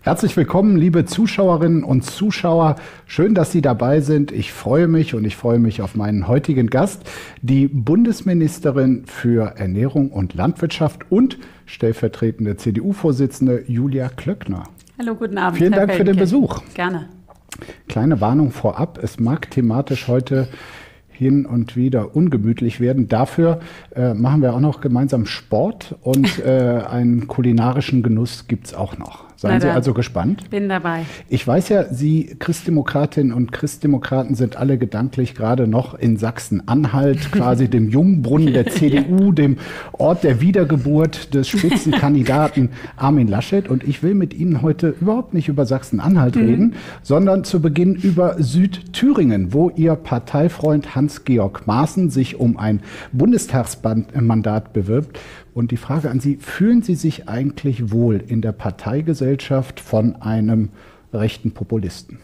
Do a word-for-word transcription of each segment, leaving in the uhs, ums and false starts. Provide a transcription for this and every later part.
Herzlich willkommen, liebe Zuschauerinnen und Zuschauer. Schön, dass Sie dabei sind. Ich freue mich und ich freue mich auf meinen heutigen Gast, die Bundesministerin für Ernährung und Landwirtschaft und stellvertretende C D U-Vorsitzende Julia Klöckner. Hallo, guten Abend. Vielen Herr Dank für den Besuch. Gerne. Kleine Warnung vorab, es mag thematisch heute hin und wieder ungemütlich werden. Dafür äh, machen wir auch noch gemeinsam Sport und äh, einen kulinarischen Genuss gibt es auch noch. Seien Sie also gespannt? Bin dabei. Ich weiß ja, Sie Christdemokratinnen und Christdemokraten sind alle gedanklich gerade noch in Sachsen-Anhalt, quasi dem Jungbrunnen der C D U, dem Ort der Wiedergeburt des Spitzenkandidaten Armin Laschet. Und ich will mit Ihnen heute überhaupt nicht über Sachsen-Anhalt mhm. reden, sondern zu Beginn über Südthüringen, wo Ihr Parteifreund Hans-Georg Maaßen sich um ein Bundestagsmandat bewirbt. Und die Frage an Sie, fühlen Sie sich eigentlich wohl in der Parteigesellschaft von einem rechten Populisten?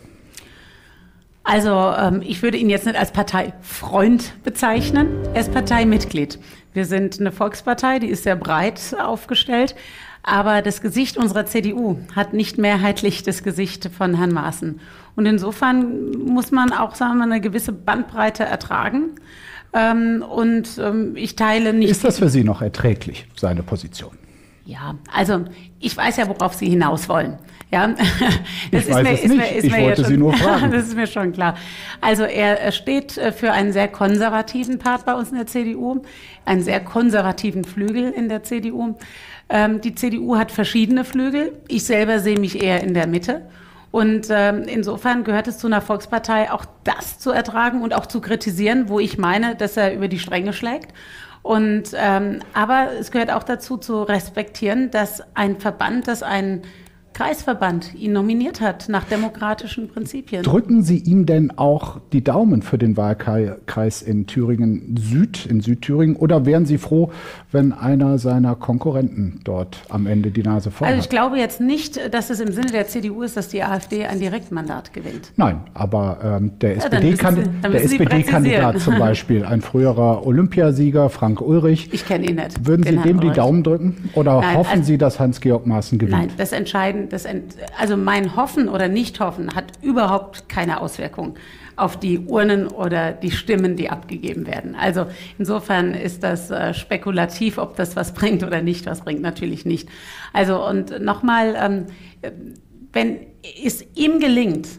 Also ähm, ich würde ihn jetzt nicht als Parteifreund bezeichnen, er ist Parteimitglied. Wir sind eine Volkspartei, die ist sehr breit aufgestellt, aber das Gesicht unserer C D U hat nicht mehrheitlich das Gesicht von Herrn Maaßen. Und insofern muss man auch, sagen wir, eine gewisse Bandbreite ertragen. Ähm, und ähm, ich teile nicht... Ist das für Sie noch erträglich, seine Position? Ja, also ich weiß ja, worauf Sie hinaus wollen. Ja, das ich weiß mir, es nicht. Mir, ich wollte ja Sie nur fragen. Das ist mir schon klar. Also er steht für einen sehr konservativen Part bei uns in der C D U, einen sehr konservativen Flügel in der C D U. Ähm, die C D U hat verschiedene Flügel. Ich selber sehe mich eher in der Mitte. Und ähm, insofern gehört es zu einer Volkspartei auch das zu ertragen und auch zu kritisieren, wo ich meine, dass er über die Stränge schlägt. Und ähm, aber es gehört auch dazu zu respektieren, dass ein Verband, dass ein Kreisverband ihn nominiert hat nach demokratischen Prinzipien. Drücken Sie ihm denn auch die Daumen für den Wahlkreis in Thüringen Süd, in Südthüringen, oder wären Sie froh, wenn einer seiner Konkurrenten dort am Ende die Nase vorn hat? Also ich glaube jetzt nicht, dass es im Sinne der C D U ist, dass die AfD ein Direktmandat gewinnt. Nein, aber ähm, der ja, S P D-Kandidat zum Beispiel, ein früherer Olympiasieger, Frank Ulrich. Ich kenne ihn nicht. Würden Sie dem die Daumen drücken oder Nein, hoffen also, Sie, dass Hans-Georg Maaßen gewinnt? Nein, das Entscheidende Das ent, also mein Hoffen oder Nicht-Hoffen hat überhaupt keine Auswirkung auf die Urnen oder die Stimmen, die abgegeben werden. Also insofern ist das äh, spekulativ, ob das was bringt oder nicht was bringt, natürlich nicht. Also und nochmal, ähm, wenn es ihm gelingt,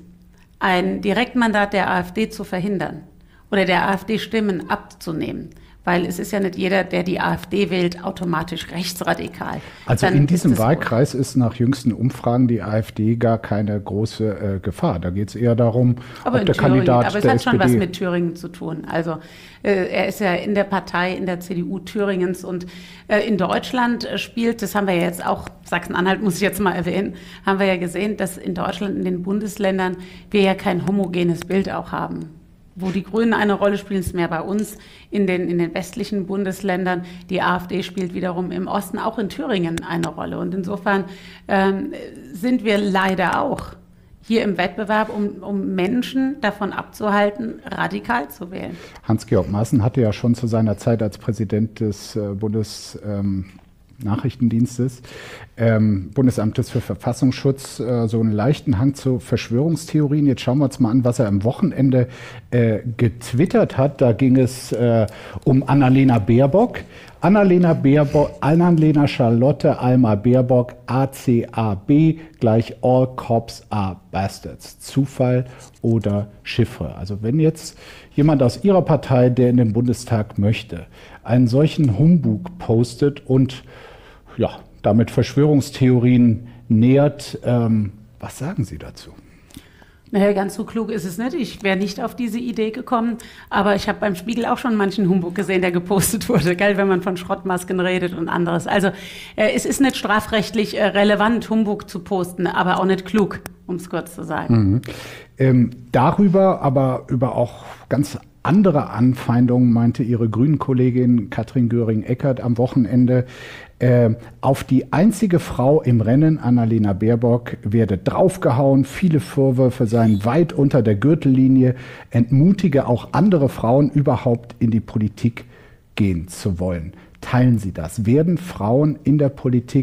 ein Direktmandat der AfD zu verhindern oder der AfD Stimmen abzunehmen, weil es ist ja nicht jeder, der die AfD wählt, automatisch rechtsradikal. Also Dann in diesem ist Wahlkreis gut. Ist nach jüngsten Umfragen die AfD gar keine große äh, Gefahr. Da geht es eher darum, aber ob der Thüringen, Kandidat aber es der hat S P D... schon was mit Thüringen zu tun. Also äh, er ist ja in der Partei, in der C D U Thüringens und äh, in Deutschland spielt, das haben wir jetzt auch, Sachsen-Anhalt muss ich jetzt mal erwähnen, haben wir ja gesehen, dass in Deutschland, in den Bundesländern, wir ja kein homogenes Bild auch haben. Wo die Grünen eine Rolle spielen, ist mehr bei uns in den, in den westlichen Bundesländern. Die AfD spielt wiederum im Osten, auch in Thüringen, eine Rolle. Und insofern ähm, sind wir leider auch hier im Wettbewerb, um, um Menschen davon abzuhalten, radikal zu wählen. Hans-Georg Maaßen hatte ja schon zu seiner Zeit als Präsident des äh, Bundes... Ähm Nachrichtendienstes, ähm, Bundesamtes für Verfassungsschutz, äh, so einen leichten Hang zu Verschwörungstheorien. Jetzt schauen wir uns mal an, was er am Wochenende äh, getwittert hat. Da ging es äh, um Annalena Baerbock. Annalena Baerbock, Annalena Charlotte Alma Baerbock, A C A B gleich All Cops are Bastards. Zufall oder Chiffre. Also wenn jetzt jemand aus Ihrer Partei, der in den Bundestag möchte, einen solchen Humbug postet und ja, damit Verschwörungstheorien nähert, ähm, was sagen Sie dazu? Naja, ganz so klug ist es nicht. Ich wäre nicht auf diese Idee gekommen. Aber ich habe beim Spiegel auch schon manchen Humbug gesehen, der gepostet wurde, gell, wenn man von Schrottmasken redet und anderes. Also äh, es ist nicht strafrechtlich äh, relevant, Humbug zu posten, aber auch nicht klug, um es kurz zu sagen. Mhm. Ähm, darüber, aber über auch ganz andere Anfeindungen meinte Ihre Grünen-Kollegin Katrin Göring-Eckardt am Wochenende. Äh, auf die einzige Frau im Rennen, Annalena Baerbock, werde draufgehauen. Viele Vorwürfe seien weit unter der Gürtellinie. Entmutige auch andere Frauen, überhaupt in die Politik gehen zu wollen. Teilen Sie das? Werden Frauen in der Politik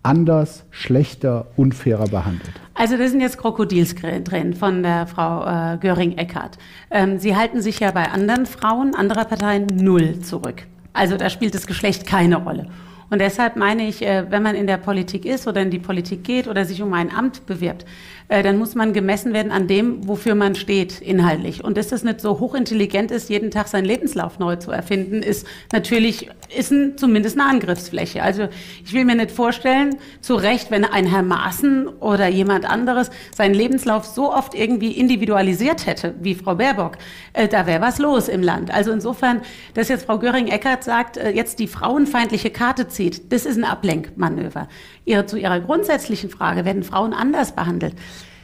anders, schlechter, unfairer behandelt? Also das sind jetzt Krokodilstränen von der Frau äh, Göring-Eckardt. Ähm, Sie halten sich ja bei anderen Frauen anderer Parteien null zurück. Also da spielt das Geschlecht keine Rolle. Und deshalb meine ich, äh, wenn man in der Politik ist oder in die Politik geht oder sich um ein Amt bewirbt, äh, dann muss man gemessen werden an dem, wofür man steht, inhaltlich. Und dass das nicht so hochintelligent ist, jeden Tag seinen Lebenslauf neu zu erfinden, ist natürlich, ist ein, zumindest eine Angriffsfläche. Also ich will mir nicht vorstellen, zu Recht, wenn ein Herr Maaßen oder jemand anderes seinen Lebenslauf so oft irgendwie individualisiert hätte, wie Frau Baerbock, äh, da wäre was los im Land. Also insofern, dass jetzt Frau Göring-Eckardt sagt, äh, jetzt die frauenfeindliche Karte zieht, das ist ein Ablenkmanöver. Ihre, zu Ihrer grundsätzlichen Frage, werden Frauen anders behandelt?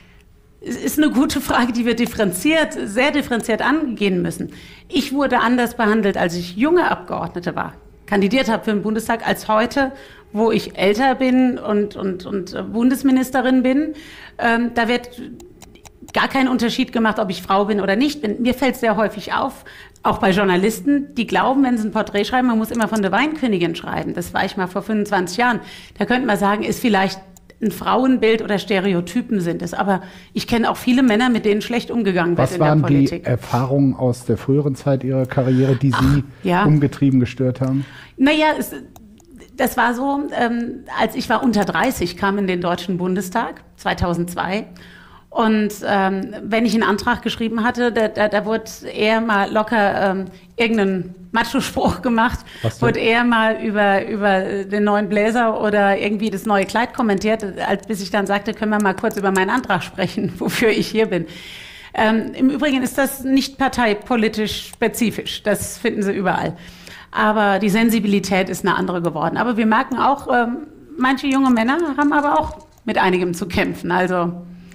Es ist eine gute Frage, die wir differenziert, sehr differenziert angehen müssen. Ich wurde anders behandelt, als ich junge Abgeordnete war, kandidiert habe für den Bundestag, als heute, wo ich älter bin und, und, und Bundesministerin bin. Ähm, da wird gar kein Unterschied gemacht, ob ich Frau bin oder nicht bin. Mir fällt es sehr häufig auf, auch bei Journalisten, die glauben, wenn sie ein Porträt schreiben, man muss immer von der Weinkönigin schreiben. Das war ich mal vor fünfundzwanzig Jahren. Da könnte man sagen, ist vielleicht ein Frauenbild oder Stereotypen sind es. Aber ich kenne auch viele Männer, mit denen schlecht umgegangen wird in der Politik. Was waren die Erfahrungen aus der früheren Zeit Ihrer Karriere, die Sie Ach, ja. umgetrieben gestört haben? Naja, es, das war so, ähm, als ich war unter dreißig, kam in den Deutschen Bundestag, zweitausendzwei. Und ähm, wenn ich einen Antrag geschrieben hatte, da, da, da wurde eher mal locker ähm, irgendeinen Macho-Spruch gemacht, wurde eher mal über, über den neuen Bläser oder irgendwie das neue Kleid kommentiert, als bis ich dann sagte, können wir mal kurz über meinen Antrag sprechen, wofür ich hier bin. Ähm, im Übrigen ist das nicht parteipolitisch spezifisch, das finden Sie überall. Aber die Sensibilität ist eine andere geworden. Aber wir merken auch, ähm, manche junge Männer haben aber auch mit einigem zu kämpfen, also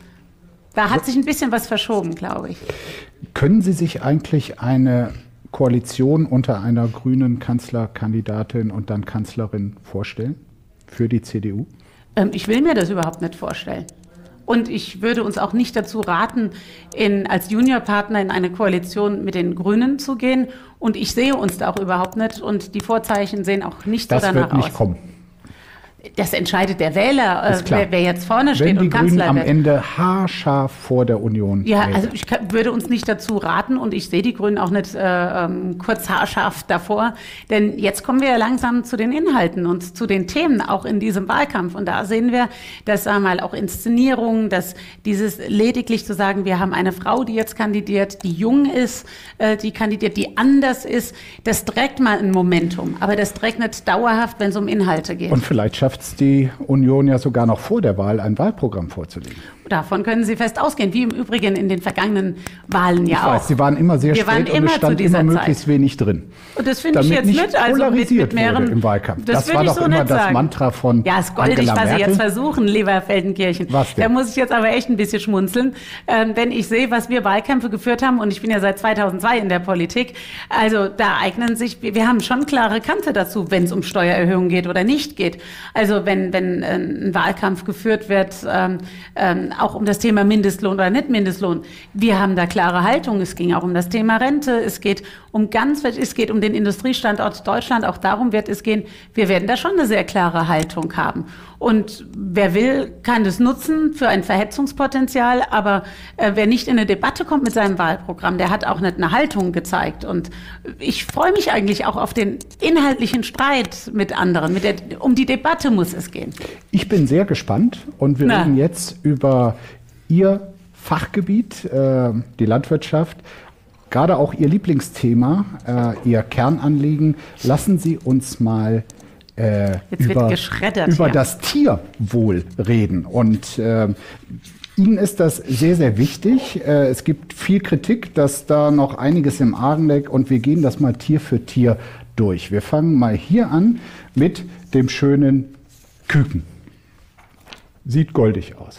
da hat sich ein bisschen was verschoben, glaube ich. Können Sie sich eigentlich eine Koalition unter einer grünen Kanzlerkandidatin und dann Kanzlerin vorstellen für die C D U? Ähm, ich will mir das überhaupt nicht vorstellen. Und ich würde uns auch nicht dazu raten, in, als Juniorpartner in eine Koalition mit den Grünen zu gehen. Und ich sehe uns da auch überhaupt nicht. Und die Vorzeichen sehen auch nicht so danach aus. Das wird nicht kommen. Das entscheidet der Wähler, äh, wer, wer jetzt vorne steht und Kanzler wird. Wenn die Grünen am Ende haarscharf vor der Union Ja, wählen. Also ich kann, würde uns nicht dazu raten und ich sehe die Grünen auch nicht äh, ähm, kurz haarscharf davor. Denn jetzt kommen wir ja langsam zu den Inhalten und zu den Themen, auch in diesem Wahlkampf. Und da sehen wir, dass sagen wir mal auch Inszenierungen, dass dieses lediglich zu sagen, wir haben eine Frau, die jetzt kandidiert, die jung ist, äh, die kandidiert, die anders ist, das trägt mal ein Momentum. Aber das trägt nicht dauerhaft, wenn es um Inhalte geht. Und vielleicht schafft die Union ja sogar noch vor der Wahl ein Wahlprogramm vorzulegen. Davon können Sie fest ausgehen, wie im Übrigen in den vergangenen Wahlen ja ich auch. Ich weiß, Sie waren immer sehr Wir straight und es stand immer möglichst wenig drin. Und das finde ich jetzt nicht nicht, also mit, mit mehreren, im Wahlkampf. Das, das war ich doch so immer nicht das sagen. Mantra von Ja, ist goldig, Angela was Merkel. Sie jetzt versuchen, lieber Feldenkirchen. Was denn? Da muss ich jetzt aber echt ein bisschen schmunzeln, ähm, wenn ich sehe, was wir Wahlkämpfe geführt haben und ich bin ja seit zweitausendzwei in der Politik. Also da eignen sich, wir haben schon klare Kante dazu, wenn es um Steuererhöhungen geht oder nicht geht. Also wenn, wenn äh, ein Wahlkampf geführt wird, ähm, ähm, auch um das Thema Mindestlohn oder nicht Mindestlohn. Wir haben da klare Haltung. Es ging auch um das Thema Rente. Es geht um ganz, es geht um den Industriestandort Deutschland. Auch darum wird es gehen. Wir werden da schon eine sehr klare Haltung haben. Und wer will, kann das nutzen für ein Verhetzungspotenzial. Aber äh, wer nicht in eine Debatte kommt mit seinem Wahlprogramm, der hat auch nicht eine Haltung gezeigt. Und ich freue mich eigentlich auch auf den inhaltlichen Streit mit anderen. Mit der, um die Debatte muss es gehen. Ich bin sehr gespannt und wir Na. reden jetzt über Ihr Fachgebiet, äh, die Landwirtschaft, gerade auch Ihr Lieblingsthema, äh, Ihr Kernanliegen. Lassen Sie uns mal äh, über, über das Tierwohl reden. Und äh, Ihnen ist das sehr, sehr wichtig. Äh, es gibt viel Kritik, dass da noch einiges im Argen liegt und wir gehen das mal Tier für Tier durch. Wir fangen mal hier an mit dem schönen Küken. Sieht goldig aus.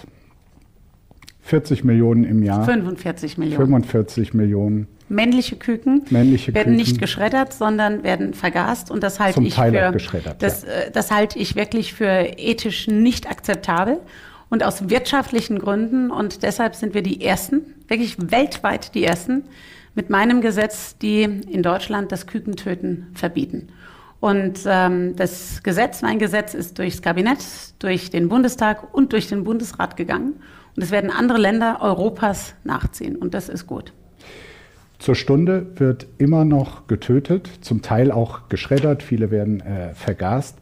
vierzig Millionen im Jahr. fünfundvierzig Millionen. fünfundvierzig Millionen. Männliche Küken Männliche werden Küken. nicht geschreddert, sondern werden vergast. Und das halte Zum ich Teil für, auch geschreddert, das, ja. das halte ich wirklich für ethisch nicht akzeptabel. Und aus wirtschaftlichen Gründen. Und deshalb sind wir die Ersten, wirklich weltweit die Ersten, mit meinem Gesetz, die in Deutschland das Kükentöten verbieten. Und ähm, das Gesetz, mein Gesetz, ist durchs Kabinett, durch den Bundestag und durch den Bundesrat gegangen. Und es werden andere Länder Europas nachziehen. Und das ist gut. Zur Stunde wird immer noch getötet, zum Teil auch geschreddert. Viele werden äh, vergast.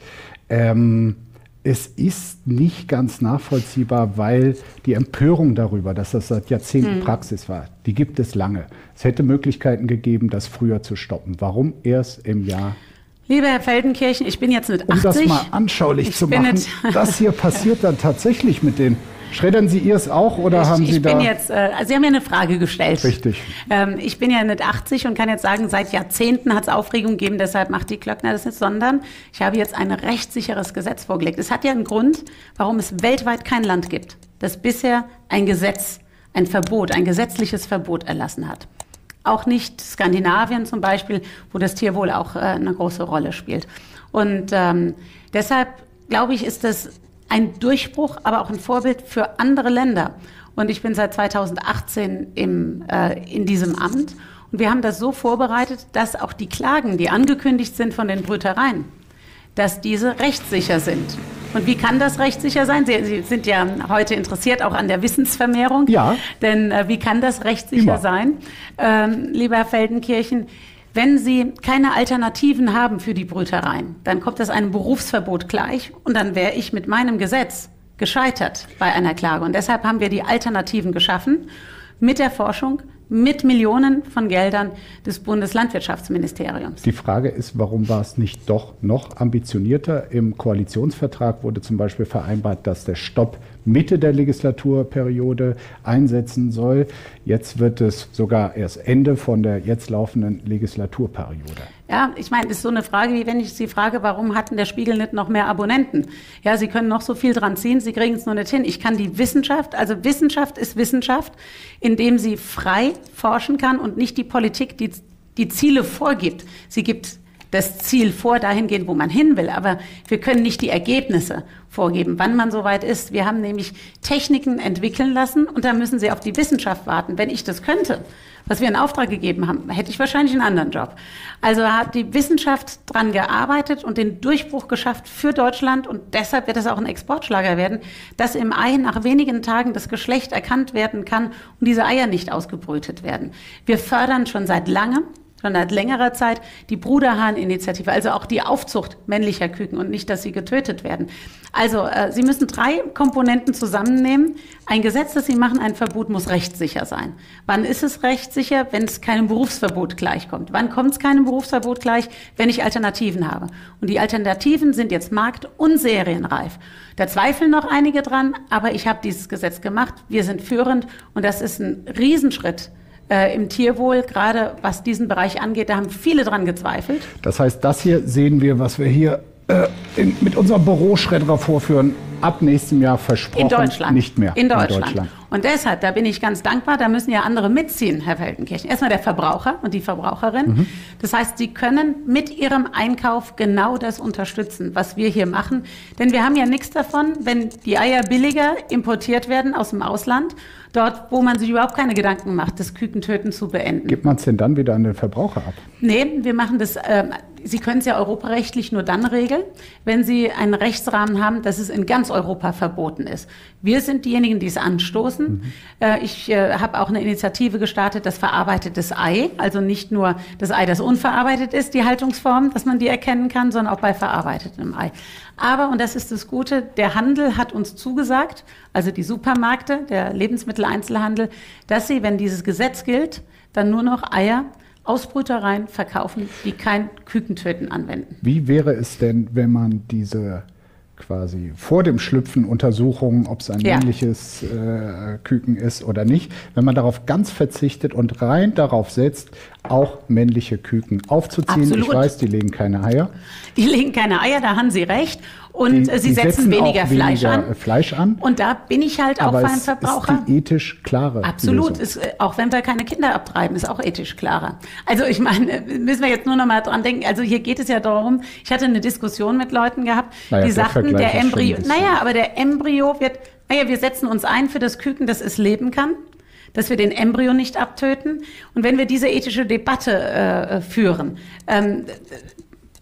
Ähm, es ist nicht ganz nachvollziehbar, weil die Empörung darüber, dass das seit Jahrzehnten hm. Praxis war, die gibt es lange. Es hätte Möglichkeiten gegeben, das früher zu stoppen. Warum erst im Jahr? Lieber Herr Feldenkirchen, ich bin jetzt mit achtzig. Um das mal anschaulich ich zu machen, das hier passiert dann tatsächlich mit den... Schreddern Sie Ihrs auch oder ich, haben Sie ich da... Bin jetzt, äh, Sie haben mir eine Frage gestellt. Richtig. Ähm, ich bin ja nicht achtzig und kann jetzt sagen, seit Jahrzehnten hat es Aufregung gegeben, deshalb macht die Klöckner das nicht, sondern ich habe jetzt ein rechtssicheres Gesetz vorgelegt. Es hat ja einen Grund, warum es weltweit kein Land gibt, das bisher ein Gesetz, ein Verbot, ein gesetzliches Verbot erlassen hat. Auch nicht Skandinavien zum Beispiel, wo das Tierwohl auch äh, eine große Rolle spielt. Und ähm, deshalb, glaube ich, ist das ein Durchbruch, aber auch ein Vorbild für andere Länder. Und ich bin seit zweitausendachtzehn im, äh, in diesem Amt. Und wir haben das so vorbereitet, dass auch die Klagen, die angekündigt sind von den Brütereien, dass diese rechtssicher sind. Und wie kann das rechtssicher sein? Sie, Sie sind ja heute interessiert auch an der Wissensvermehrung. Ja. Denn äh, wie kann das rechtssicher Immer. sein? Ähm, lieber Herr Feldenkirchen, wenn Sie keine Alternativen haben für die Brütereien, dann kommt das einem Berufsverbot gleich und dann wäre ich mit meinem Gesetz gescheitert bei einer Klage. Und deshalb haben wir die Alternativen geschaffen mit der Forschung, mit Millionen von Geldern des Bundeslandwirtschaftsministeriums. Die Frage ist, warum war es nicht doch noch ambitionierter? Im Koalitionsvertrag wurde zum Beispiel vereinbart, dass der Stopp Mitte der Legislaturperiode einsetzen soll. Jetzt wird es sogar erst Ende von der jetzt laufenden Legislaturperiode. Ja, ich meine, das ist so eine Frage, wie wenn ich Sie frage, warum hat denn der Spiegel nicht noch mehr Abonnenten? Ja, Sie können noch so viel dran ziehen, Sie kriegen es nur nicht hin. Ich kann die Wissenschaft, also Wissenschaft ist Wissenschaft, indem sie frei forschen kann und nicht die Politik, die die Ziele vorgibt. Sie gibt das Ziel vor, dahingehend, wo man hin will. Aber wir können nicht die Ergebnisse vorgeben, wann man soweit ist. Wir haben nämlich Techniken entwickeln lassen und da müssen Sie auf die Wissenschaft warten. Wenn ich das könnte, was wir in Auftrag gegeben haben, hätte ich wahrscheinlich einen anderen Job. Also hat die Wissenschaft dran gearbeitet und den Durchbruch geschafft für Deutschland und deshalb wird es auch ein Exportschlager werden, dass im Ei nach wenigen Tagen das Geschlecht erkannt werden kann und diese Eier nicht ausgebrütet werden. Wir fördern schon seit langem, schon seit längerer Zeit die Bruderhahn-Initiative, also auch die Aufzucht männlicher Küken und nicht, dass sie getötet werden. Also äh, Sie müssen drei Komponenten zusammennehmen. Ein Gesetz, das Sie machen, ein Verbot muss rechtssicher sein. Wann ist es rechtssicher? Wenn es keinem Berufsverbot gleichkommt. Wann kommt es keinem Berufsverbot gleich? Wenn ich Alternativen habe. Und die Alternativen sind jetzt markt- und serienreif. Da zweifeln noch einige dran, aber ich habe dieses Gesetz gemacht. Wir sind führend und das ist ein Riesenschritt im Tierwohl, gerade was diesen Bereich angeht, da haben viele dran gezweifelt. Das heißt, das hier sehen wir, was wir hier äh, in, mit unserem Büroschredderer vorführen, ab nächstem Jahr versprochen, in Deutschland. nicht mehr. In Deutschland. in Deutschland. Und deshalb, da bin ich ganz dankbar, da müssen ja andere mitziehen, Herr Feldenkirchen. Erstmal der Verbraucher und die Verbraucherin. Mhm. Das heißt, Sie können mit Ihrem Einkauf genau das unterstützen, was wir hier machen. Denn wir haben ja nichts davon, wenn die Eier billiger importiert werden aus dem Ausland, dort, wo man sich überhaupt keine Gedanken macht, das Kükentöten zu beenden. Gibt man es denn dann wieder an den Verbraucher ab? Nee, wir machen das, äh, Sie können es ja europarechtlich nur dann regeln, wenn Sie einen Rechtsrahmen haben, dass es in ganz Europa verboten ist. Wir sind diejenigen, die es anstoßen. Mhm. Äh, ich äh, habe auch eine Initiative gestartet, das verarbeitetes Ei, also nicht nur das Ei, das unverarbeitet ist, die Haltungsform, dass man die erkennen kann, sondern auch bei verarbeitetem Ei. Aber, und das ist das Gute, der Handel hat uns zugesagt, also die Supermärkte, der Lebensmitteleinzelhandel, dass sie, wenn dieses Gesetz gilt, dann nur noch Eier aus Brütereien verkaufen, die kein Kükentöten anwenden. Wie wäre es denn, wenn man diese quasi vor dem Schlüpfen Untersuchungen, ob es ein ja. männliches äh, Küken ist oder nicht, wenn man darauf ganz verzichtet und rein darauf setzt, auch männliche Küken aufzuziehen? Absolut. Ich weiß, die legen keine Eier. Die legen keine Eier, da haben Sie recht. Und die, sie die setzen, setzen weniger, Fleisch, weniger an. Fleisch an. Und da bin ich halt auch aber beim es Verbraucher. Ist die ethisch klare Absolut. Lösung. Ist, auch wenn wir keine Kinder abtreiben, ist auch ethisch klarer. Also ich meine, müssen wir jetzt nur noch mal dran denken. Also hier geht es ja darum, ich hatte eine Diskussion mit Leuten gehabt, naja, die der sagten, der Embryo, ein naja, aber der Embryo wird, naja, wir setzen uns ein für das Küken, dass es leben kann, dass wir den Embryo nicht abtöten. Und wenn wir diese ethische Debatte äh, führen, ähm,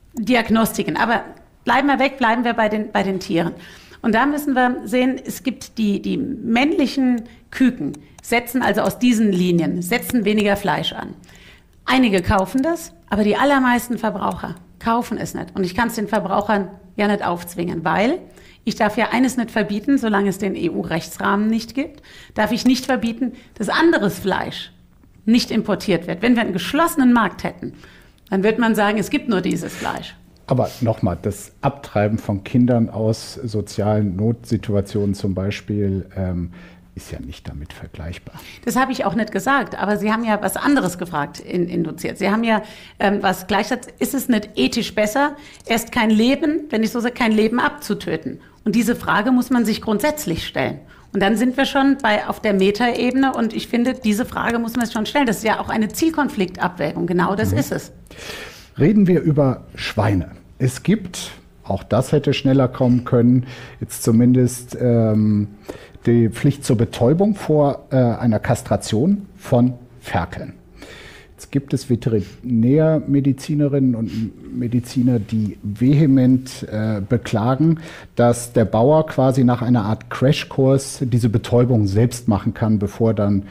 Diagnostiken. Aber bleiben wir weg, bleiben wir bei den, bei den Tieren. Und da müssen wir sehen, es gibt die, die männlichen Küken, setzen also aus diesen Linien, setzen weniger Fleisch an. Einige kaufen das, aber die allermeisten Verbraucher kaufen es nicht. Und ich kann es den Verbrauchern ja nicht aufzwingen, weil ich darf ja eines nicht verbieten, solange es den E U-Rechtsrahmen nicht gibt, darf ich nicht verbieten, dass anderes Fleisch nicht importiert wird. Wenn wir einen geschlossenen Markt hätten, dann würde man sagen, es gibt nur dieses Fleisch. Aber nochmal, das Abtreiben von Kindern aus sozialen Notsituationen zum Beispiel ähm, ist ja nicht damit vergleichbar. Das habe ich auch nicht gesagt, aber Sie haben ja was anderes gefragt, in, induziert. Sie haben ja ähm, was gleichzeitig, ist es nicht ethisch besser, erst kein Leben, wenn ich so sage, kein Leben abzutöten? Und diese Frage muss man sich grundsätzlich stellen. Und dann sind wir schon bei, auf der Metaebene und ich finde, diese Frage muss man sich schon stellen. Das ist ja auch eine Zielkonfliktabwägung, genau das mhm. ist es. Reden wir über Schweine. Es gibt, auch das hätte schneller kommen können, jetzt zumindest ähm, die Pflicht zur Betäubung vor äh, einer Kastration von Ferkeln. Jetzt gibt es Veterinärmedizinerinnen und Mediziner, die vehement äh, beklagen, dass der Bauer quasi nach einer Art Crashkurs diese Betäubung selbst machen kann, bevor dann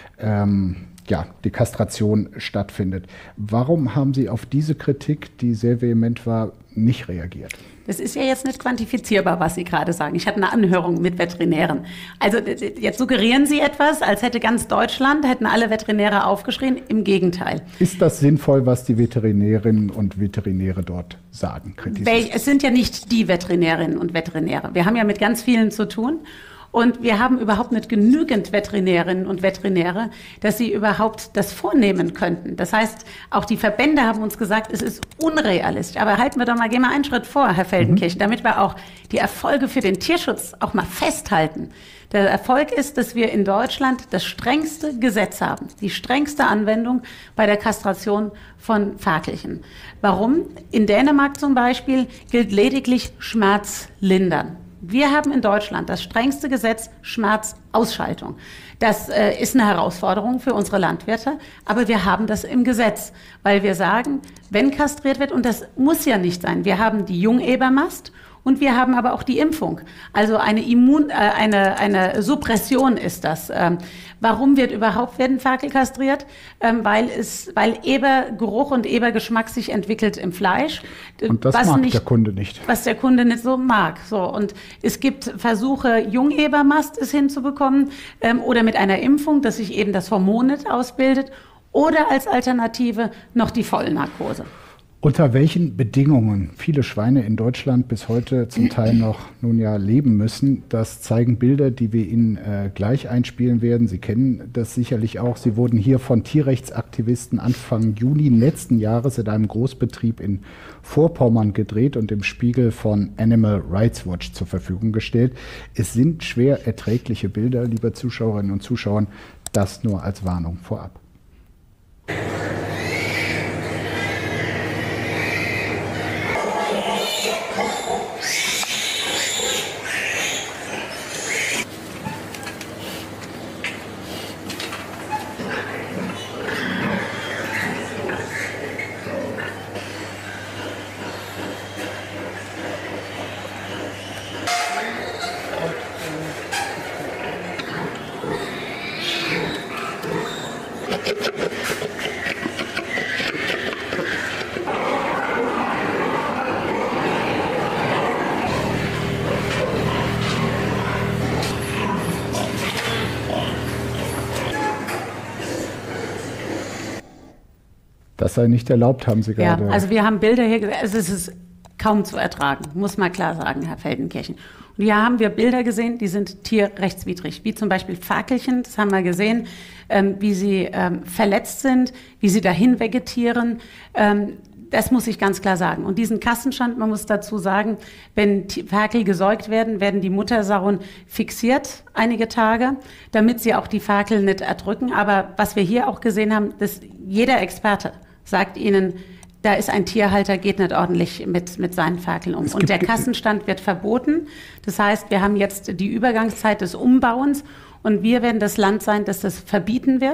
ähm, ja, die Kastration stattfindet. Warum haben Sie auf diese Kritik, die sehr vehement war, nicht reagiert? Das ist ja jetzt nicht quantifizierbar, was Sie gerade sagen. Ich hatte eine Anhörung mit Veterinären. Also jetzt suggerieren Sie etwas, als hätte ganz Deutschland, hätten alle Veterinäre aufgeschrien. Im Gegenteil. Ist das sinnvoll, was die Veterinärinnen und Veterinäre dort sagen? Wel- es sind ja nicht die Veterinärinnen und Veterinäre. Wir haben ja mit ganz vielen zu tun. Und wir haben überhaupt nicht genügend Veterinärinnen und Veterinäre, dass sie überhaupt das vornehmen könnten. Das heißt, auch die Verbände haben uns gesagt, es ist unrealistisch. Aber halten wir doch mal, gehen wir einen Schritt vor, Herr Feldenkirchen, mhm. damit wir auch die Erfolge für den Tierschutz auch mal festhalten. Der Erfolg ist, dass wir in Deutschland das strengste Gesetz haben, die strengste Anwendung bei der Kastration von Ferkelchen. Warum? In Dänemark zum Beispiel gilt lediglich Schmerzlindern. Wir haben in Deutschland das strengste Gesetz Schmerzausschaltung. Das äh, ist eine Herausforderung für unsere Landwirte, aber wir haben das im Gesetz, weil wir sagen, wenn kastriert wird, und das muss ja nicht sein, wir haben die Jungebermast und wir haben aber auch die Impfung. Also eine Immun, äh, eine, eine Suppression ist das. Ähm, warum wird überhaupt werden Ferkel kastriert? Ähm, weil es, weil Ebergeruch und Ebergeschmack sich entwickelt im Fleisch. Und das was mag nicht, der Kunde nicht. Was der Kunde nicht so mag. So, und es gibt Versuche, Jungebermast es hinzubekommen ähm, oder mit einer Impfung, dass sich eben das Hormon nicht ausbildet oder als Alternative noch die Vollnarkose. Unter welchen Bedingungen viele Schweine in Deutschland bis heute zum Teil noch nun ja leben müssen, das zeigen Bilder, die wir Ihnen äh, gleich einspielen werden. Sie kennen das sicherlich auch. Sie wurden hier von Tierrechtsaktivisten Anfang Juni letzten Jahres in einem Großbetrieb in Vorpommern gedreht und im Spiegel von Animal Rights Watch zur Verfügung gestellt. Es sind schwer erträgliche Bilder, liebe Zuschauerinnen und Zuschauer. Das nur als Warnung vorab. Das sei nicht erlaubt, haben Sie gerade. Ja, also wir haben Bilder hier, also es ist kaum zu ertragen, muss man klar sagen, Herr Feldenkirchen. Und hier haben wir Bilder gesehen, die sind tierrechtswidrig, wie zum Beispiel Ferkelchen, das haben wir gesehen, ähm, wie sie ähm, verletzt sind, wie sie dahin vegetieren. Ähm, das muss ich ganz klar sagen. Und diesen Kassenstand, man muss dazu sagen, wenn Ferkel gesäugt werden, werden die Muttersauen fixiert einige Tage, damit sie auch die Ferkel nicht erdrücken. Aber was wir hier auch gesehen haben, dass jeder Experte sagt Ihnen, da ist ein Tierhalter, geht nicht ordentlich mit, mit seinen Ferkeln um. Und der Kassenstand wird verboten. Das heißt, wir haben jetzt die Übergangszeit des Umbauens und wir werden das Land sein, das das verbieten wird.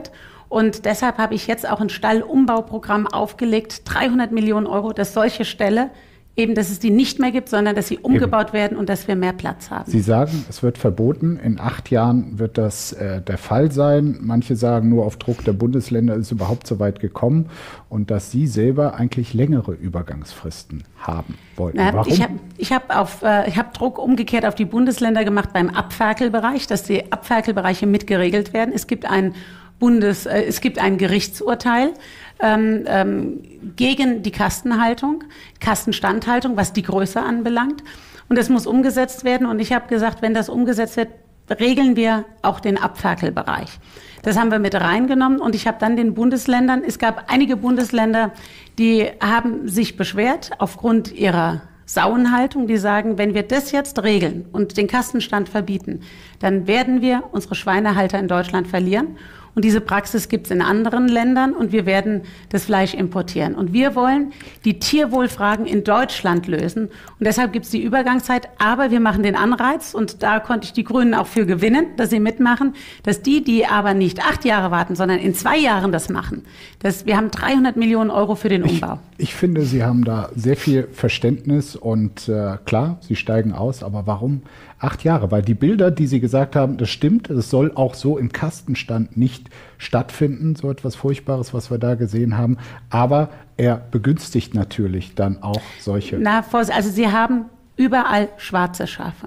Und deshalb habe ich jetzt auch ein Stallumbauprogramm aufgelegt, dreihundert Millionen Euro, dass solche Ställe eben, dass es die nicht mehr gibt, sondern dass sie umgebaut Eben. werden und dass wir mehr Platz haben. Sie sagen, es wird verboten. In acht Jahren wird das äh, der Fall sein. Manche sagen, nur auf Druck der Bundesländer ist es überhaupt so weit gekommen. Und dass Sie selber eigentlich längere Übergangsfristen haben wollten. Na, Warum? Ich habe ich hab auf, äh, ich hab Druck umgekehrt auf die Bundesländer gemacht beim Abferkelbereich, dass die Abferkelbereiche mitgeregelt werden. Es gibt ein Bundes, äh, es gibt ein Gerichtsurteil ähm, ähm, gegen die Kastenhaltung, Kastenstandhaltung, was die Größe anbelangt. Und das muss umgesetzt werden. Und ich habe gesagt, wenn das umgesetzt wird, regeln wir auch den Abferkelbereich. Das haben wir mit reingenommen. Und ich habe dann den Bundesländern, es gab einige Bundesländer, die haben sich beschwert aufgrund ihrer Sauenhaltung, die sagen, wenn wir das jetzt regeln und den Kastenstand verbieten, dann werden wir unsere Schweinehalter in Deutschland verlieren. Und diese Praxis gibt es in anderen Ländern und wir werden das Fleisch importieren. Und wir wollen die Tierwohlfragen in Deutschland lösen. Und deshalb gibt es die Übergangszeit. Aber wir machen den Anreiz, und da konnte ich die Grünen auch für gewinnen, dass sie mitmachen, dass die, die aber nicht acht Jahre warten, sondern in zwei Jahren das machen. Das, wir haben dreihundert Millionen Euro für den Umbau. Ich, ich finde, Sie haben da sehr viel Verständnis und äh, klar, Sie steigen aus. Aber warum acht Jahre? Weil die Bilder, die Sie gesagt haben, das stimmt. Es soll auch so im Kastenstand nicht stattfinden, so etwas Furchtbares, was wir da gesehen haben. Aber er begünstigt natürlich dann auch solche. Na, also Sie haben überall schwarze Schafe.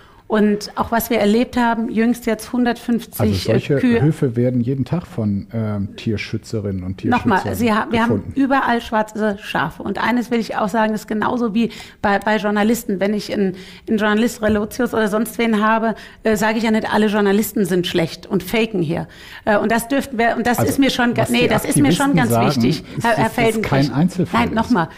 Und auch was wir erlebt haben, jüngst jetzt hundertfünfzig also solche Kühe. Höfe werden jeden Tag von ähm, Tierschützerinnen und Tierschützern Nochmal, Sie ha- wir gefunden. haben überall schwarze Schafe. Und eines will ich auch sagen, das ist genauso wie bei, bei Journalisten. Wenn ich einen, einen Journalist Relotius oder sonst wen habe, äh, sage ich ja nicht, alle Journalisten sind schlecht und faken hier. Äh, und das dürften wir, und das also, ist mir schon, nee, das ist mir schon ganz sagen, wichtig, ist, Herr, Herr Feldenkirch. Kein Einzelfall. Nein, nochmal.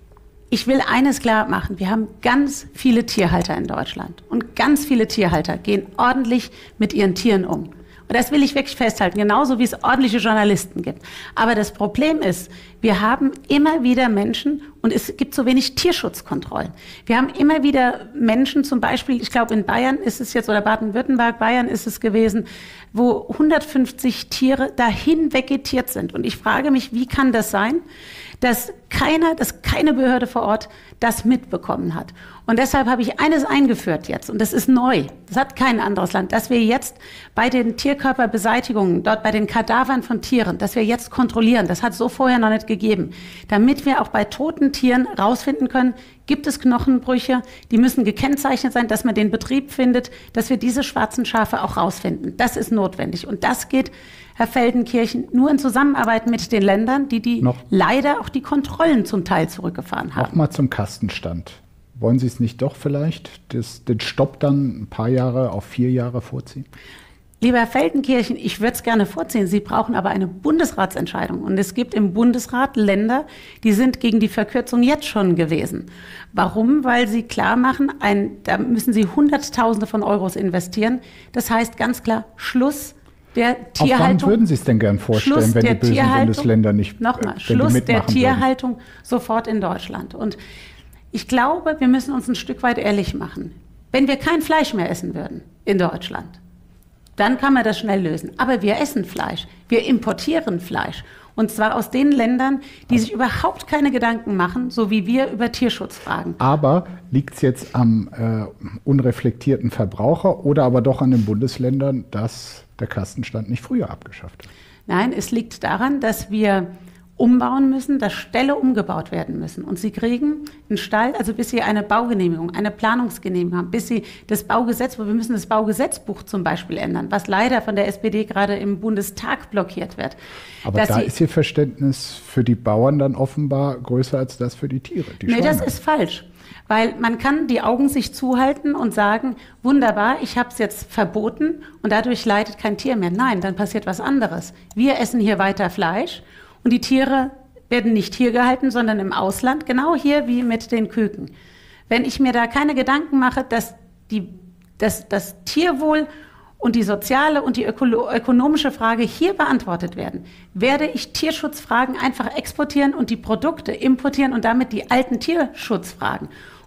Ich will eines klar machen. Wir haben ganz viele Tierhalter in Deutschland. Und ganz viele Tierhalter gehen ordentlich mit ihren Tieren um. Und das will ich wirklich festhalten, genauso wie es ordentliche Journalisten gibt. Aber das Problem ist, wir haben immer wieder Menschen, und es gibt so wenig Tierschutzkontrollen. Wir haben immer wieder Menschen, zum Beispiel, ich glaube in Bayern ist es jetzt, oder Baden-Württemberg, Bayern ist es gewesen, wo hundertfünfzig Tiere dahin vegetiert sind. Und ich frage mich, wie kann das sein, dass keiner, dass keine Behörde vor Ort das mitbekommen hat. Und deshalb habe ich eines eingeführt jetzt, und das ist neu, das hat kein anderes Land, dass wir jetzt bei den Tierkörperbeseitigungen, dort bei den Kadavern von Tieren, dass wir jetzt kontrollieren, das hat es so vorher noch nicht gegeben, damit wir auch bei toten Tieren rausfinden können, gibt es Knochenbrüche, die müssen gekennzeichnet sein, dass man den Betrieb findet, dass wir diese schwarzen Schafe auch rausfinden. Das ist notwendig. Und das geht, Herr Feldenkirchen, nur in Zusammenarbeit mit den Ländern, die, die noch leider auch die Kontrollen zum Teil zurückgefahren haben. Nochmal zum Kastenstand. Wollen Sie es nicht doch vielleicht das, den Stopp dann ein paar Jahre auf vier Jahre vorziehen? Lieber Herr Feldenkirchen, ich würde es gerne vorziehen. Sie brauchen aber eine Bundesratsentscheidung. Und es gibt im Bundesrat Länder, die sind gegen die Verkürzung jetzt schon gewesen. Warum? Weil sie klar machen, ein, da müssen sie Hunderttausende von Euros investieren. Das heißt ganz klar, Schluss der Tierhaltung. Auf wann würden Sie es denn gern vorstellen, Schluss wenn die bösen Bundesländer nicht Nochmal, Schluss der Tierhaltung würden? Sofort in Deutschland. Und ich glaube, wir müssen uns ein Stück weit ehrlich machen. Wenn wir kein Fleisch mehr essen würden in Deutschland, dann kann man das schnell lösen. Aber wir essen Fleisch, wir importieren Fleisch. Und zwar aus den Ländern, die sich überhaupt keine Gedanken machen, so wie wir über Tierschutzfragen. Aber liegt es jetzt am äh, unreflektierten Verbraucher oder aber doch an den Bundesländern, dass der Kastenstand nicht früher abgeschafft wird? Nein, es liegt daran, dass wir umbauen müssen, dass Ställe umgebaut werden müssen. Und Sie kriegen einen Stall, also bis Sie eine Baugenehmigung, eine Planungsgenehmigung haben, bis Sie das Baugesetz, wir müssen das Baugesetzbuch zum Beispiel ändern, was leider von der S P D gerade im Bundestag blockiert wird. Aber da ist Ihr Verständnis für die Bauern dann offenbar größer als das für die Tiere. Die nee, das ist falsch. Weil man kann die Augen sich zuhalten und sagen, wunderbar, ich habe es jetzt verboten und dadurch leidet kein Tier mehr. Nein, dann passiert was anderes. Wir essen hier weiter Fleisch. Und die Tiere werden nicht hier gehalten, sondern im Ausland, genau hier wie mit den Küken. Wenn ich mir da keine Gedanken mache, dass die, dass das Tierwohl und die soziale und die öko- ökonomische Frage hier beantwortet werden, werde ich Tierschutzfragen einfach exportieren und die Produkte importieren und damit die alten Tierschutzfragen.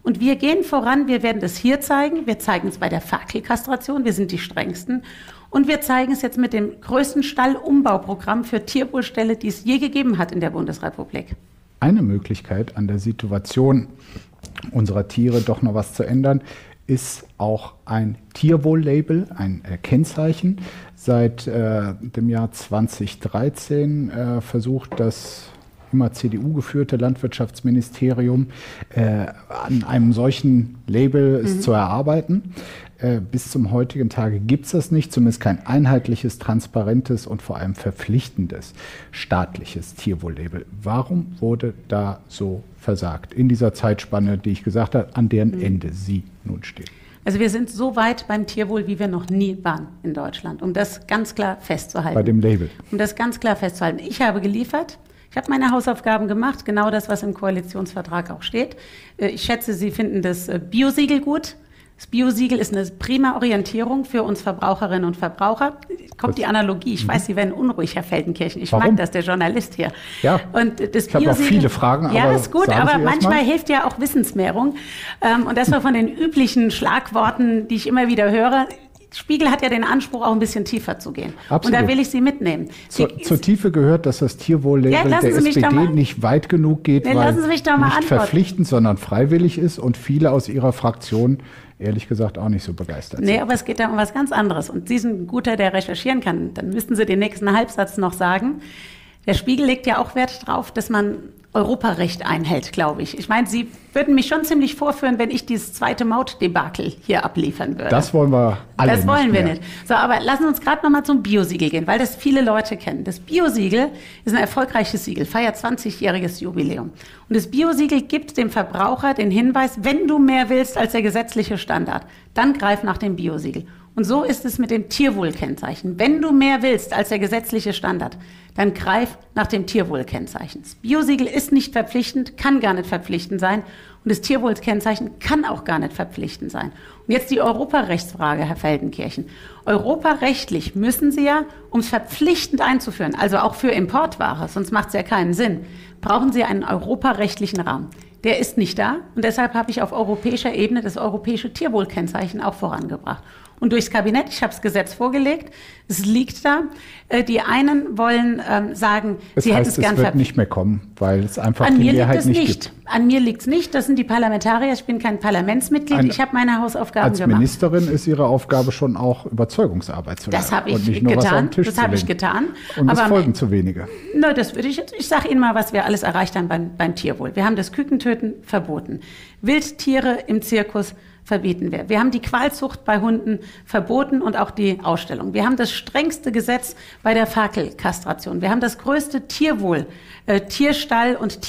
Und wir gehen voran, wir werden das hier zeigen, wir zeigen es bei der Ferkelkastration, wir sind die strengsten. Und wir zeigen es jetzt mit dem größten Stallumbauprogramm für Tierwohlställe, die es je gegeben hat in der Bundesrepublik. Eine Möglichkeit, an der Situation unserer Tiere doch noch was zu ändern, ist auch ein Tierwohl-Label, ein äh, Kennzeichen. Seit äh, dem Jahr zweitausenddreizehn äh, versucht das immer C D U-geführte Landwirtschaftsministerium äh, an einem solchen Label es mhm. zu erarbeiten. Äh, bis zum heutigen Tage gibt es das nicht, zumindest kein einheitliches, transparentes und vor allem verpflichtendes staatliches Tierwohl-Label. Warum wurde da so versagt in dieser Zeitspanne, die ich gesagt habe, an deren mhm. Ende Sie nun stehen? Also wir sind so weit beim Tierwohl, wie wir noch nie waren in Deutschland, um das ganz klar festzuhalten. Bei dem Label? Um das ganz klar festzuhalten. Ich habe geliefert. Ich habe meine Hausaufgaben gemacht, genau das, was im Koalitionsvertrag auch steht. Ich schätze, Sie finden das Biosiegel gut. Das Biosiegel ist eine prima Orientierung für uns Verbraucherinnen und Verbraucher. Kommt das, die Analogie. Ich weiß, Sie werden unruhig, Herr Feldenkirchen. Ich Warum? mag das, der Journalist hier. Ja, und das ich habe auch viele Fragen. Ja, aber ist gut, aber manchmal hilft ja auch Wissensmehrung. Und das war von den üblichen Schlagworten, die ich immer wieder höre. Spiegel hat ja den Anspruch, auch ein bisschen tiefer zu gehen. Absolut. Und da will ich Sie mitnehmen. Zur, Sie, zur Tiefe gehört, dass das Tierwohl-Label ja, der S P D mal, nicht weit genug geht, nee, weil nicht antworten. verpflichtend, sondern freiwillig ist und viele aus Ihrer Fraktion ehrlich gesagt auch nicht so begeistert sind. Nee, aber es geht da um was ganz anderes. Und Sie sind ein guter, der recherchieren kann. Dann müssten Sie den nächsten Halbsatz noch sagen. Der Spiegel legt ja auch Wert darauf, dass man Europarecht einhält, glaube ich. Ich meine, Sie würden mich schon ziemlich vorführen, wenn ich dieses zweite Mautdebakel hier abliefern würde. Das wollen wir alle Das wollen nicht wir mehr. nicht. So, aber lassen Sie uns gerade noch mal zum Biosiegel gehen, weil das viele Leute kennen. Das Biosiegel ist ein erfolgreiches Siegel, feiert zwanzigjähriges Jubiläum. Und das Biosiegel gibt dem Verbraucher den Hinweis, wenn du mehr willst als der gesetzliche Standard, dann greif nach dem Biosiegel. Und so ist es mit dem Tierwohlkennzeichen. Wenn du mehr willst als der gesetzliche Standard, dann greif nach dem Tierwohlkennzeichen. Das Biosiegel ist nicht verpflichtend, kann gar nicht verpflichtend sein. Und das Tierwohlkennzeichen kann auch gar nicht verpflichtend sein. Und jetzt die Europarechtsfrage, Herr Feldenkirchen. Europarechtlich müssen Sie ja, um es verpflichtend einzuführen, also auch für Importware, sonst macht es ja keinen Sinn, brauchen Sie einen europarechtlichen Rahmen. Der ist nicht da und deshalb habe ich auf europäischer Ebene das europäische Tierwohlkennzeichen auch vorangebracht. Und durchs Kabinett, ich habe das Gesetz vorgelegt, es liegt da. Die einen wollen ähm, sagen, das sie heißt, hätten es gern es wird nicht mehr kommen, weil es einfach An die mir Mehrheit liegt es nicht nicht. gibt. An mir liegt es nicht. Das sind die Parlamentarier. Ich bin kein Parlamentsmitglied. Ein, ich habe meine Hausaufgaben als gemacht. Als Ministerin ist Ihre Aufgabe schon auch Überzeugungsarbeit zu leisten. Das habe ich und nicht nur getan. Was auf den Tisch das zu habe ich legen. getan. Und es Aber folgen zu wenige. Na, das würde ich jetzt. Ich sage Ihnen mal, was wir alles erreicht haben beim, beim Tierwohl. Wir haben das Kükentöten verboten. Wildtiere im Zirkus verbieten wir. Wir haben die Qualzucht bei Hunden verboten und auch die Ausstellung. Wir haben das strengste Gesetz bei der Ferkelkastration. Wir haben das größte Tierwohl, äh, Tierstall und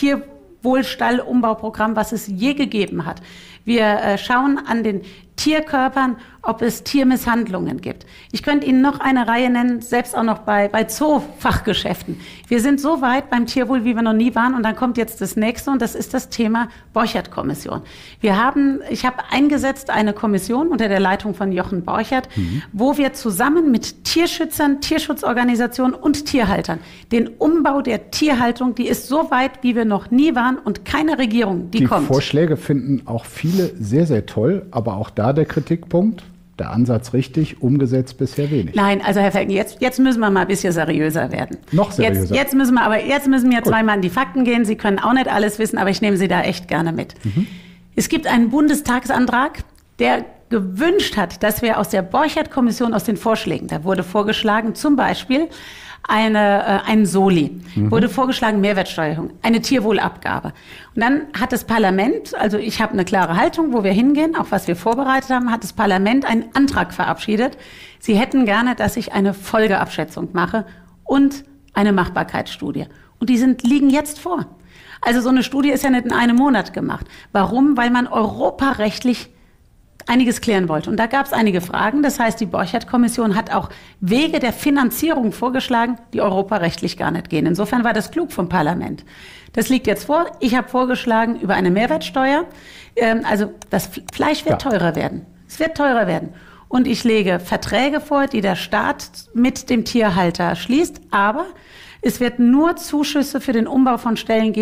Tierwohlstallumbauprogramm, was es je gegeben hat. Wir äh, schauen an den Tierkörpern, ob es Tiermisshandlungen gibt. Ich könnte Ihnen noch eine Reihe nennen, selbst auch noch bei, bei Zoofachgeschäften. Wir sind so weit beim Tierwohl, wie wir noch nie waren. Und dann kommt jetzt das Nächste und das ist das Thema Borchert-Kommission. Wir haben, ich habe eingesetzt eine Kommission unter der Leitung von Jochen Borchert, mhm. wo wir zusammen mit Tierschützern, Tierschutzorganisationen und Tierhaltern den Umbau der Tierhaltung, die ist so weit, wie wir noch nie waren und keine Regierung, die, die kommt. Die Vorschläge finden auch viele sehr, sehr toll, aber auch da der Kritikpunkt, der Ansatz richtig, umgesetzt bisher wenig. Nein, also Herr Felken, jetzt, jetzt müssen wir mal ein bisschen seriöser werden. Noch seriöser. Jetzt, jetzt müssen wir aber jetzt müssen wir zweimal an die Fakten gehen. Sie können auch nicht alles wissen, aber ich nehme Sie da echt gerne mit. Mhm. Es gibt einen Bundestagsantrag, der gewünscht hat, dass wir aus der Borchert-Kommission, aus den Vorschlägen, da wurde vorgeschlagen, zum Beispiel eine, äh, ein Soli, mhm. wurde vorgeschlagen Mehrwertsteuerung, eine Tierwohlabgabe. Und dann hat das Parlament, also ich habe eine klare Haltung, wo wir hingehen, auch was wir vorbereitet haben, hat das Parlament einen Antrag verabschiedet. Sie hätten gerne, dass ich eine Folgeabschätzung mache und eine Machbarkeitsstudie. Und die sind, liegen jetzt vor. Also so eine Studie ist ja nicht in einem Monat gemacht. Warum? Weil man europarechtlich einiges klären wollte. Und da gab es einige Fragen. Das heißt, die Borchert-Kommission hat auch Wege der Finanzierung vorgeschlagen, die europarechtlich gar nicht gehen. Insofern war das klug vom Parlament. Das liegt jetzt vor. Ich habe vorgeschlagen über eine Mehrwertsteuer. Ähm, also das Fleisch wird ja. teurer werden. Es wird teurer werden. Und ich lege Verträge vor, die der Staat mit dem Tierhalter schließt. Aber es wird nur Zuschüsse für den Umbau von Ställen geben,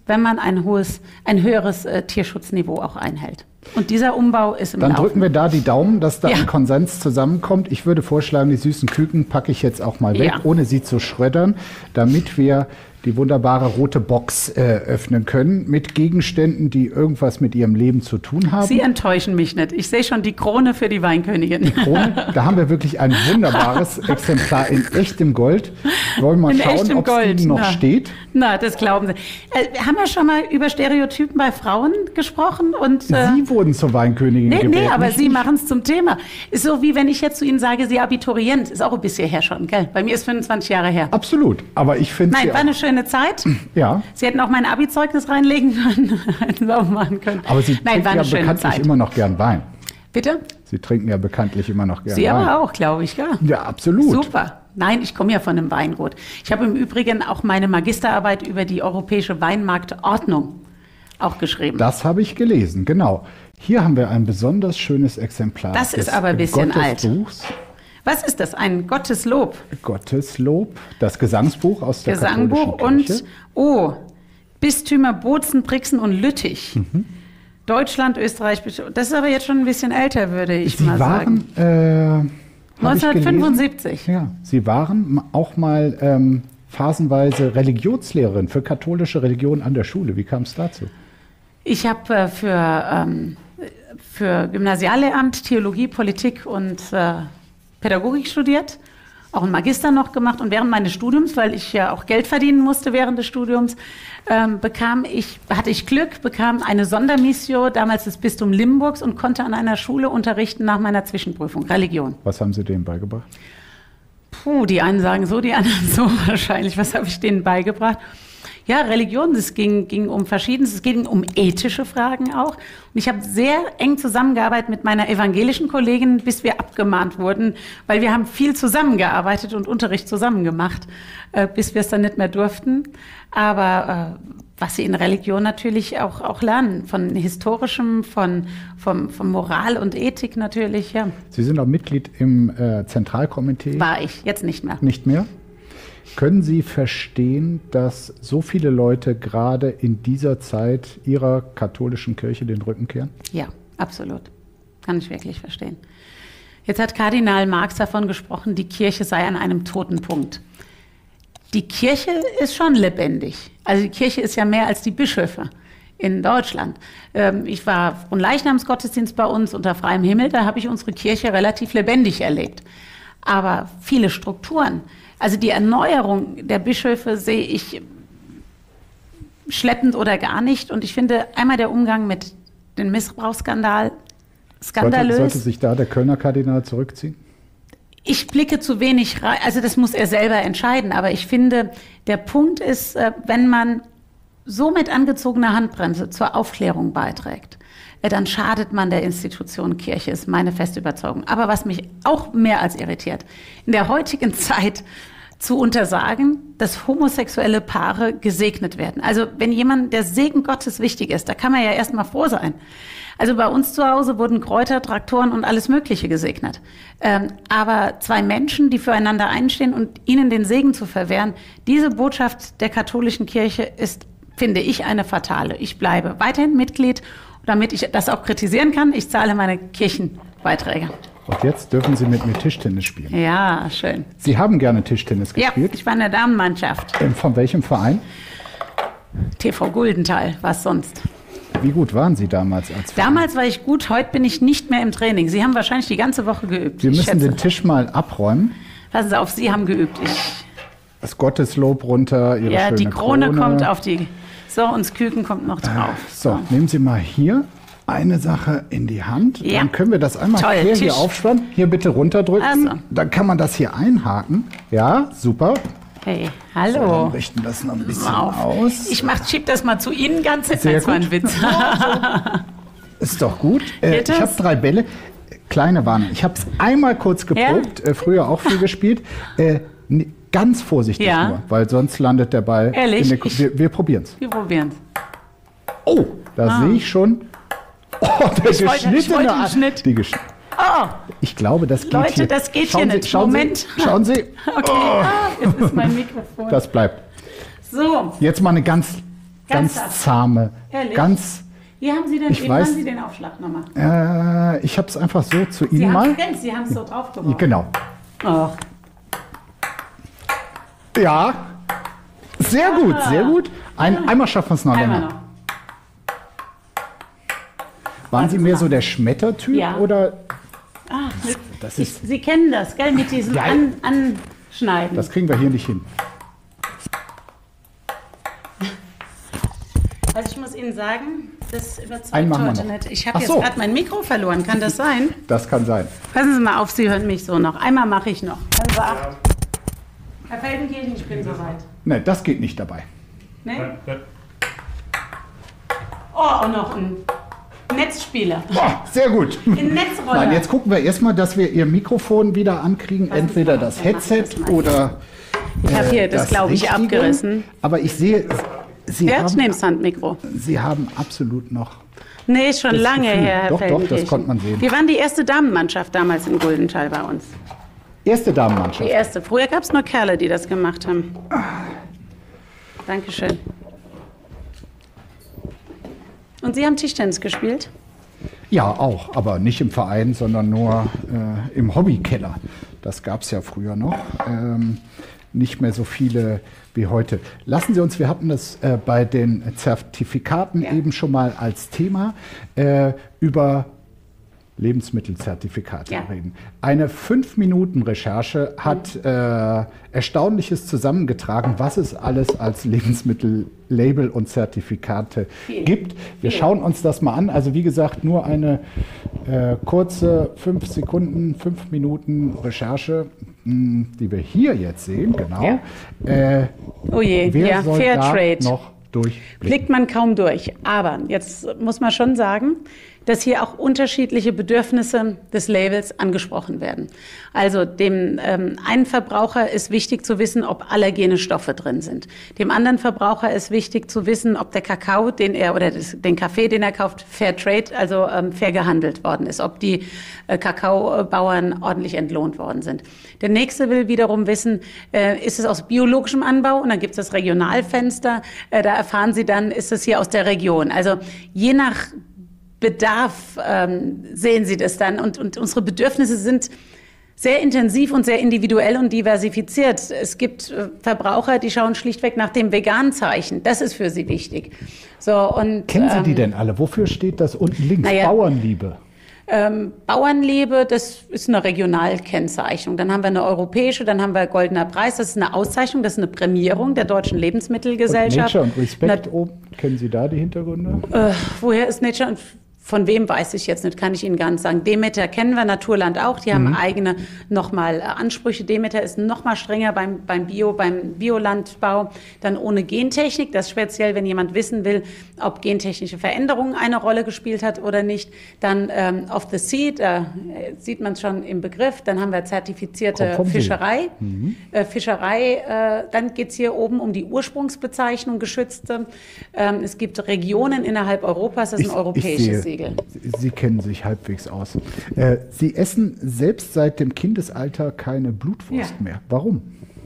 wenn man ein hohes, ein höheres äh, Tierschutzniveau auch einhält. Und dieser Umbau ist im Dann Laufen. drücken wir da die Daumen, dass da Ja. ein Konsens zusammenkommt. Ich würde vorschlagen, die süßen Küken packe ich jetzt auch mal weg, Ja. ohne sie zu schrödern, damit wir die wunderbare rote Box äh, öffnen können mit Gegenständen, die irgendwas mit ihrem Leben zu tun haben. Sie enttäuschen mich nicht. Ich sehe schon die Krone für die Weinkönigin. Krone, da haben wir wirklich ein wunderbares Exemplar in echtem Gold. Wollen wir mal In schauen, echtem ob es Gold, Ihnen noch na. steht. Na, das glauben Sie. Äh, wir haben ja schon mal über Stereotypen bei Frauen gesprochen. Und, äh, Sie wurden zur Weinkönigin nee, gewählt. nee, aber nicht Sie ich. machen es zum Thema. Ist so, wie wenn ich jetzt zu Ihnen sage, Sie Abiturient. Ist auch ein bisschen her schon, gell? Bei mir ist fünfundzwanzig Jahre her. Absolut, aber ich finde Nein, Sie war auch, eine schöne Zeit. ja, Sie hätten auch mein Abi-Zeugnis reinlegen können. Hätten Sie auch machen können. aber Sie Nein, trinken war ja eine schöne bekanntlich Zeit. immer noch gern Wein. Bitte? Sie trinken ja bekanntlich immer noch gern Sie Wein. aber auch, glaube ich, ja. Ja, absolut. Super. Nein, ich komme ja von einem Weingut. Ich habe im Übrigen auch meine Magisterarbeit über die europäische Weinmarktordnung auch geschrieben. Das habe ich gelesen, genau. Hier haben wir ein besonders schönes Exemplar. Das ist des aber ein bisschen alt. Gottesbuchs. Was ist das? Ein Gotteslob? Gotteslob, das Gesangsbuch aus der Gesangbuch katholischen Kirche. und, oh, Bistümer Bozen, Brixen und Lüttich. Mhm. Deutschland, Österreich, das ist aber jetzt schon ein bisschen älter, würde ich Sie mal sagen. waren, äh, hab ich neunzehnhundertfünfundsiebzig. gelesen, ja, Sie waren auch mal ähm, phasenweise Religionslehrerin für katholische Religion an der Schule. Wie kam es dazu? Ich habe äh, für, ähm, für Gymnasiallehramt, Theologie, Politik und äh, Pädagogik studiert, auch einen Magister noch gemacht und während meines Studiums, weil ich ja auch Geld verdienen musste während des Studiums, ähm, bekam ich, hatte ich Glück, bekam eine Sondermissio, damals das Bistum Limburgs und konnte an einer Schule unterrichten nach meiner Zwischenprüfung, Religion. Was haben Sie denen beigebracht? Puh, die einen sagen so, die anderen so wahrscheinlich. Was habe ich denen beigebracht? Ja, Religion, es ging, ging um Verschiedenes, es ging um ethische Fragen auch. Und ich habe sehr eng zusammengearbeitet mit meiner evangelischen Kollegin, bis wir abgemahnt wurden, weil wir haben viel zusammengearbeitet und Unterricht zusammen gemacht, äh, bis wir es dann nicht mehr durften. Aber äh, was sie in Religion natürlich auch, auch lernen, von Historischem, von, von, von Moral und Ethik natürlich, ja. Sie sind auch Mitglied im äh, Zentralkomitee. War ich, jetzt nicht mehr. Nicht mehr? Können Sie verstehen, dass so viele Leute gerade in dieser Zeit ihrer katholischen Kirche den Rücken kehren? Ja, absolut. Kann ich wirklich verstehen. Jetzt hat Kardinal Marx davon gesprochen, die Kirche sei an einem toten Punkt. Die Kirche ist schon lebendig. Also die Kirche ist ja mehr als die Bischöfe in Deutschland. Ich war Fronleichnamsgottesdienst bei uns unter freiem Himmel, da habe ich unsere Kirche relativ lebendig erlebt. Aber viele Strukturen, also die Erneuerung der Bischöfe sehe ich schleppend oder gar nicht. Und ich finde einmal der Umgang mit dem Missbrauchsskandal skandalös. Sollte, sollte sich da der Kölner Kardinal zurückziehen? Ich blicke zu wenig rein, also das muss er selber entscheiden. Aber ich finde, der Punkt ist, wenn man so mit angezogener Handbremse zur Aufklärung beiträgt, dann schadet man der Institution Kirche, ist meine feste Überzeugung. Aber was mich auch mehr als irritiert, in der heutigen Zeit zu untersagen, dass homosexuelle Paare gesegnet werden. Also wenn jemand der Segen Gottes wichtig ist, da kann man ja erst mal froh sein. Also bei uns zu Hause wurden Kräuter, Traktoren und alles Mögliche gesegnet. Ähm, aber zwei Menschen, die füreinander einstehen und ihnen den Segen zu verwehren, diese Botschaft der katholischen Kirche ist, finde ich, eine fatale. Ich bleibe weiterhin Mitglied, damit ich das auch kritisieren kann. Ich zahle meine Kirchenbeiträge. Und jetzt dürfen Sie mit mir Tischtennis spielen. Ja, schön. Sie haben gerne Tischtennis Ja, gespielt? ich war in der Damenmannschaft. Ähm, Von welchem Verein? T V Guldenthal, was sonst? Wie gut waren Sie damals als Verein? Damals war ich gut, heute bin ich nicht mehr im Training. Sie haben wahrscheinlich die ganze Woche geübt. Sie ich müssen schätze. den Tisch mal abräumen. Passen Sie auf, Sie haben geübt. Ich, Das Gotteslob runter, Ihre ja, schöne die Krone, Krone kommt auf die... So, und das Küken kommt noch drauf. So, nehmen Sie mal hier eine Sache in die Hand. Ja. Dann können wir das einmal Toll, quer hier Tisch. aufspannen. Hier bitte runterdrücken. Ach so. Dann kann man das hier einhaken. Ja, super. Hey, So, dann hallo. richten das noch ein bisschen Auf. aus. Ich mach, schieb das mal zu Ihnen ganz hin. Sehr Das war ein gut. Witz. Ist doch gut. Äh, Geht ich das? habe drei Bälle. Kleine Warnung. Ich habe es einmal kurz geprobt, äh, früher auch viel gespielt. Äh, n- ganz vorsichtig Ja. nur, weil sonst landet der Ball Ehrlich? in der Ku- Ich- Wir, wir probieren es. Wir probieren es. Oh, da Ah. sehe ich schon. Oh, der Ich wollte- ich geschnittene wollte einen Ar- Schnitt. Die gesch Oh, Ich glaube, das geht Leute, hier. das geht schauen hier Sie, nicht. Schauen Moment. Sie, schauen Sie. okay. Ah, jetzt ist mein Mikrofon. Das bleibt. So, Jetzt mal eine ganz ganz, ganz zahme, Ehrlich? ganz... Wie haben Sie denn, ich wie weiß, haben Sie den Aufschlag nochmal? Äh, ich habe es einfach so zu Sie Ihnen mal... Sie haben es so drauf geworfen. Genau. Oh. Ja, sehr ah. gut, sehr gut. Ein, ja. Einmal schaffen wir es noch Einmal länger. noch. Waren Sie mehr so der Schmettertyp ja. oder... Ach, das ich, ist, Sie kennen das, gell, mit diesem ja, An, Anschneiden. Das kriegen wir hier nicht hin. Also ich muss Ihnen sagen, das überzeugt Einen machen wir heute noch. nicht. Ich habe Ach jetzt so. gerade mein Mikro verloren, kann das sein? Das kann sein. Passen Sie mal auf, Sie hören mich so noch. Einmal mache ich noch. Also acht. Herr Feldenkirchen, ich bin soweit. Ne, das geht nicht dabei. Ne? Oh, und noch ein Netzspieler. Boah, sehr gut. Ein Netzroller. Nein, jetzt gucken wir erstmal, dass wir Ihr Mikrofon wieder ankriegen. Passen Sie Entweder mal das auf, dann mache ich Headset das mal. oder Ich habe hier äh, das, glaube ich, Richtige. abgerissen. Aber ich sehe, Sie, Ja, ich haben, nehme das Handmikro. Sie haben absolut noch... Nee, ist schon Das lange Gefühl. her, Herr Doch, doch, Feldenkirchen. das konnte man sehen. Wir waren die erste Damenmannschaft damals in Guldenthal bei uns. Erste Die Damenmannschaft. erste. Früher gab es nur Kerle, die das gemacht haben. Dankeschön. Und Sie haben Tischtennis gespielt? Ja, auch, aber nicht im Verein, sondern nur äh, im Hobbykeller. Das gab es ja früher noch. Ähm, nicht mehr so viele wie heute. Lassen Sie uns, wir hatten das äh, bei den Zertifikaten Ja. eben schon mal als Thema, äh, über Lebensmittelzertifikate Ja. reden. Eine fünf-Minuten-Recherche hat äh, Erstaunliches zusammengetragen, was es alles als Lebensmittellabel und Zertifikate Viel. gibt. Wir Viel. schauen uns das mal an. Also wie gesagt, nur eine äh, kurze fünf Sekunden, fünf Minuten Recherche, mh, die wir hier jetzt sehen. Genau. Ja. Äh, Oh je, wer ja, soll da Fairtrade. noch durchblicken? Blickt man kaum durch. Aber jetzt muss man schon sagen, dass hier auch unterschiedliche Bedürfnisse des Labels angesprochen werden. Also dem ähm, einen Verbraucher ist wichtig zu wissen, ob allergene Stoffe drin sind. Dem anderen Verbraucher ist wichtig zu wissen, ob der Kakao, den er oder das, den Kaffee, den er kauft, Fair Trade, also ähm, fair gehandelt worden ist, ob die äh, Kakaobauern ordentlich entlohnt worden sind. Der nächste will wiederum wissen, äh, ist es aus biologischem Anbau? Und dann gibt es das Regionalfenster. Äh, da erfahren Sie dann, ist es hier aus der Region? Also je nach Bedarf ähm, sehen Sie das dann. Und, und unsere Bedürfnisse sind sehr intensiv und sehr individuell und diversifiziert. Es gibt äh, Verbraucher, die schauen schlichtweg nach dem Vegan-Zeichen. Das ist für sie wichtig. So, und, Kennen Sie die ähm, denn alle? Wofür steht das unten links? naja, Bauernliebe. Ähm, Bauernliebe, das ist eine Regionalkennzeichnung. Dann haben wir eine europäische, dann haben wir Goldener Preis. Das ist eine Auszeichnung, das ist eine Prämierung der Deutschen Und Lebensmittelgesellschaft. Nature und Respect Na, oben. Kennen Sie da die Hintergründe? Äh, woher ist Nature und von wem weiß ich jetzt nicht, kann ich Ihnen gar nicht sagen. Demeter kennen wir, Naturland auch, die haben eigene nochmal Ansprüche. Demeter ist noch mal strenger beim, beim Bio, beim Biolandbau, dann ohne Gentechnik. Das ist speziell, wenn jemand wissen will, ob gentechnische Veränderungen eine Rolle gespielt hat oder nicht. Dann ähm, Off the Sea, da sieht man es schon im Begriff. Dann haben wir zertifizierte Vom See. Fischerei. Mhm. Äh, Fischerei, äh, dann geht es hier oben um die Ursprungsbezeichnung, geschützte. Ähm, es gibt Regionen innerhalb Europas, das ist ein europäisches Siegel. Sie, Sie kennen sich halbwegs aus. Äh, Sie essen selbst seit dem Kindesalter keine Blutwurst Ja. mehr. Warum?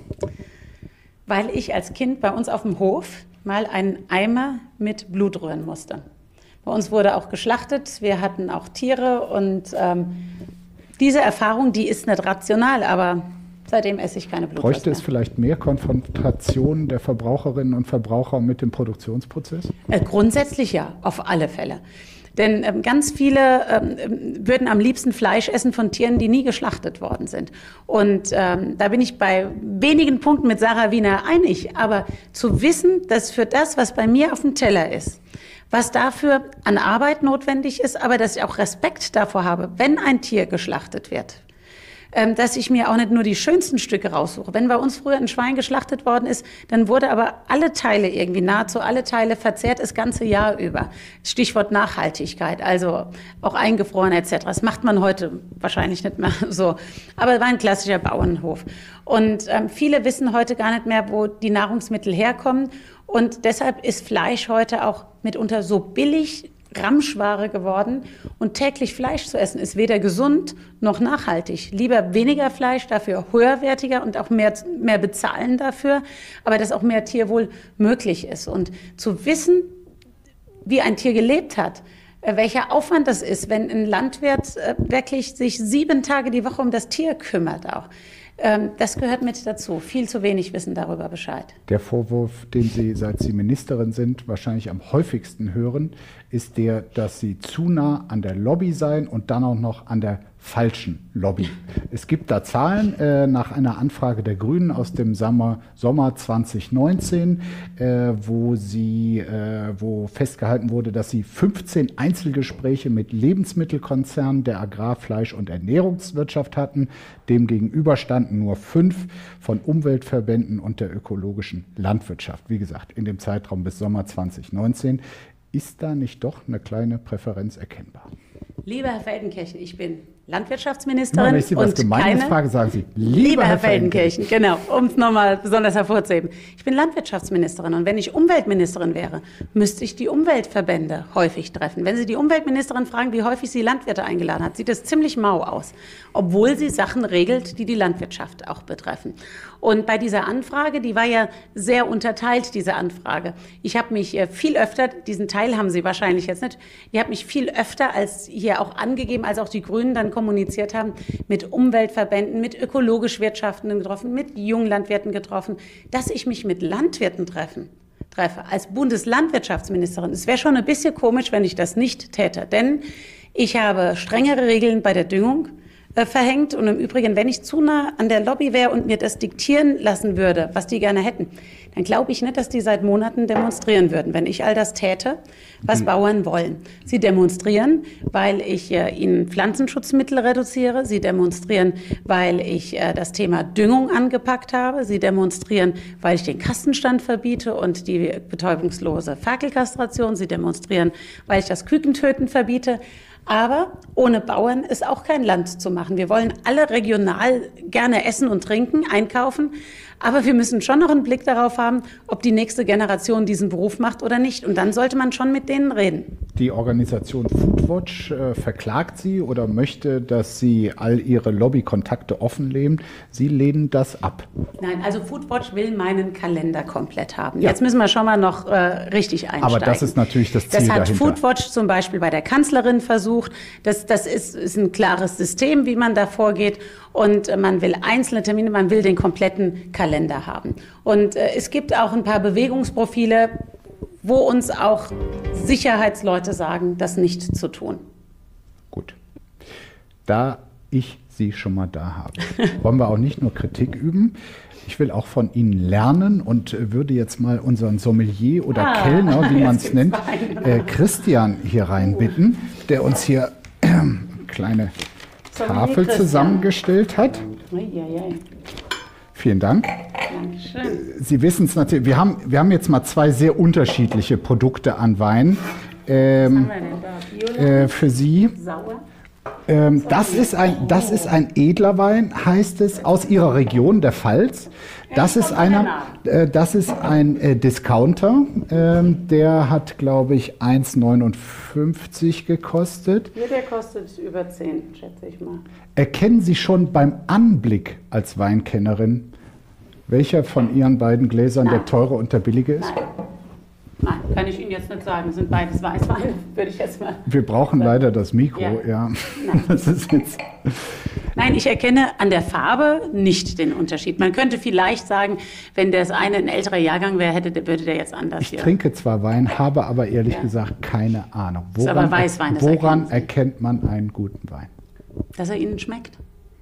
Weil ich als Kind bei uns auf dem Hof mal einen Eimer mit Blut rühren musste. Bei uns wurde auch geschlachtet, wir hatten auch Tiere und ähm, diese Erfahrung, die ist nicht rational, aber seitdem esse ich keine Blutwurst Bräuchte mehr. es vielleicht mehr Konfrontation der Verbraucherinnen und Verbraucher mit dem Produktionsprozess? Äh, grundsätzlich ja, auf alle Fälle. Denn ähm, ganz viele ähm, würden am liebsten Fleisch essen von Tieren, die nie geschlachtet worden sind. Und ähm, da bin ich bei wenigen Punkten mit Sarah Wiener einig. Aber zu wissen, dass für das, was bei mir auf dem Teller ist, was dafür an Arbeit notwendig ist, aber dass ich auch Respekt davor habe, wenn ein Tier geschlachtet wird, ähm, dass ich mir auch nicht nur die schönsten Stücke raussuche. Wenn bei uns früher ein Schwein geschlachtet worden ist, dann wurde aber alle Teile irgendwie, nahezu alle Teile verzehrt das ganze Jahr über. Stichwort Nachhaltigkeit, also auch eingefroren et cetera. Das macht man heute wahrscheinlich nicht mehr so. Aber es war ein klassischer Bauernhof. Und ähm, viele wissen heute gar nicht mehr, wo die Nahrungsmittel herkommen. Und deshalb ist Fleisch heute auch mitunter so billig Ramschware geworden und täglich Fleisch zu essen ist weder gesund noch nachhaltig. Lieber weniger Fleisch, dafür höherwertiger und auch mehr, mehr bezahlen dafür, aber dass auch mehr Tierwohl möglich ist. Und zu wissen, wie ein Tier gelebt hat, welcher Aufwand das ist, wenn ein Landwirt wirklich sich sieben Tage die Woche um das Tier kümmert auch. Das gehört mit dazu. Viel zu wenig wissen darüber Bescheid. Der Vorwurf, den Sie, seit Sie Ministerin sind, wahrscheinlich am häufigsten hören, ist der, dass Sie zu nah an der Lobby seien und dann auch noch an der falschen Lobby. Es gibt da Zahlen äh, nach einer Anfrage der Grünen aus dem Sommer, Sommer zwanzig neunzehn, äh, wo, sie, äh, wo festgehalten wurde, dass sie fünfzehn Einzelgespräche mit Lebensmittelkonzernen der Agrar-, Fleisch- und Ernährungswirtschaft hatten. Demgegenüber standen nur fünf von Umweltverbänden und der ökologischen Landwirtschaft. Wie gesagt, in dem Zeitraum bis Sommer zwanzig neunzehn. Ist da nicht doch eine kleine Präferenz erkennbar? Lieber Herr Feldenkirchen, ich bin Landwirtschaftsministerin. Wenn ich Sie was Gemeines frage, sagen Sie, lieber, lieber Herr Herr Feldenkirchen, genau, um es nochmal besonders hervorzuheben. Ich bin Landwirtschaftsministerin und wenn ich Umweltministerin wäre, müsste ich die Umweltverbände häufig treffen. Wenn Sie die Umweltministerin fragen, wie häufig sie Landwirte eingeladen hat, sieht das ziemlich mau aus, obwohl sie Sachen regelt, die die Landwirtschaft auch betreffen. Und bei dieser Anfrage, die war ja sehr unterteilt, diese Anfrage. Ich habe mich viel öfter, diesen Teil haben Sie wahrscheinlich jetzt nicht, ich habe mich viel öfter als hier auch angegeben, als auch die Grünen dann kommuniziert haben, mit Umweltverbänden, mit ökologisch Wirtschaftenden getroffen, mit Junglandwirten getroffen, dass ich mich mit Landwirten treffen, treffe als Bundeslandwirtschaftsministerin. Es wäre schon ein bisschen komisch, wenn ich das nicht täte, denn ich habe strengere Regeln bei der Düngung äh, verhängt und im Übrigen, wenn ich zu nah an der Lobby wäre und mir das diktieren lassen würde, was die gerne hätten, dann glaube ich nicht, dass die seit Monaten demonstrieren würden, wenn ich all das täte, was mhm. Bauern wollen. Sie demonstrieren, weil ich äh, ihnen Pflanzenschutzmittel reduziere. Sie demonstrieren, weil ich äh, das Thema Düngung angepackt habe. Sie demonstrieren, weil ich den Kastenstand verbiete und die betäubungslose Ferkelkastration. Sie demonstrieren, weil ich das Kükentöten verbiete. Aber ohne Bauern ist auch kein Land zu machen. Wir wollen alle regional gerne essen und trinken, einkaufen. Aber wir müssen schon noch einen Blick darauf haben, ob die nächste Generation diesen Beruf macht oder nicht. Und dann sollte man schon mit denen reden. Die Organisation Foodwatch äh, verklagt Sie oder möchte, dass Sie all Ihre Lobbykontakte offenlegen. Sie lehnen das ab. Nein, also Foodwatch will meinen Kalender komplett haben. Ja. Jetzt müssen wir schon mal noch äh, richtig einsteigen. Aber das ist natürlich das Ziel dahinter. Das hat dahinter. Foodwatch zum Beispiel bei der Kanzlerin versucht. Das, das ist, ist ein klares System, wie man da vorgeht. Und äh, man will einzelne Termine, man will den kompletten Kalender haben. Und äh, es gibt auch ein paar Bewegungsprofile, wo uns auch Sicherheitsleute sagen, das nicht zu tun. Gut. Da ich Sie schon mal da habe, wollen wir auch nicht nur Kritik üben. Ich will auch von Ihnen lernen und würde jetzt mal unseren Sommelier oder ah, Kellner, wie man es nennt, äh, Christian hier reinbitten, der uns hier äh, kleine Tafel zusammengestellt hat. Vielen Dank. Dankeschön. Sie wissen es natürlich, wir haben, wir haben jetzt mal zwei sehr unterschiedliche Produkte an Wein ähm, Was haben wir denn da? Äh, für Sie. Sauer. Ähm, das, ist ein, das ist ein edler Wein, heißt es, aus Ihrer Region, der Pfalz. Das ist, einer, äh, das ist ein äh, Discounter, ähm, der hat, glaube ich, eins neunundfünfzig gekostet. Hier, der kostet über zehn, schätze ich mal. Erkennen Sie schon beim Anblick als Weinkennerin, welcher von Ihren beiden Gläsern Nein. der teure und der billige ist? Nein. Nein, kann ich Ihnen jetzt nicht sagen. Sind beides Weißweine, würde ich jetzt mal. Wir brauchen sagen. leider das Mikro, ja. ja. Nein. Das ist jetzt Nein, ich erkenne an der Farbe nicht den Unterschied. Man könnte vielleicht sagen, wenn das eine ein älterer Jahrgang wäre, hätte, würde der jetzt anders. Ich hier. trinke zwar Wein, habe aber ehrlich ja. gesagt keine Ahnung. Woran, ist aber Weißwein, das woran erkennt man einen guten Wein? Dass er Ihnen schmeckt.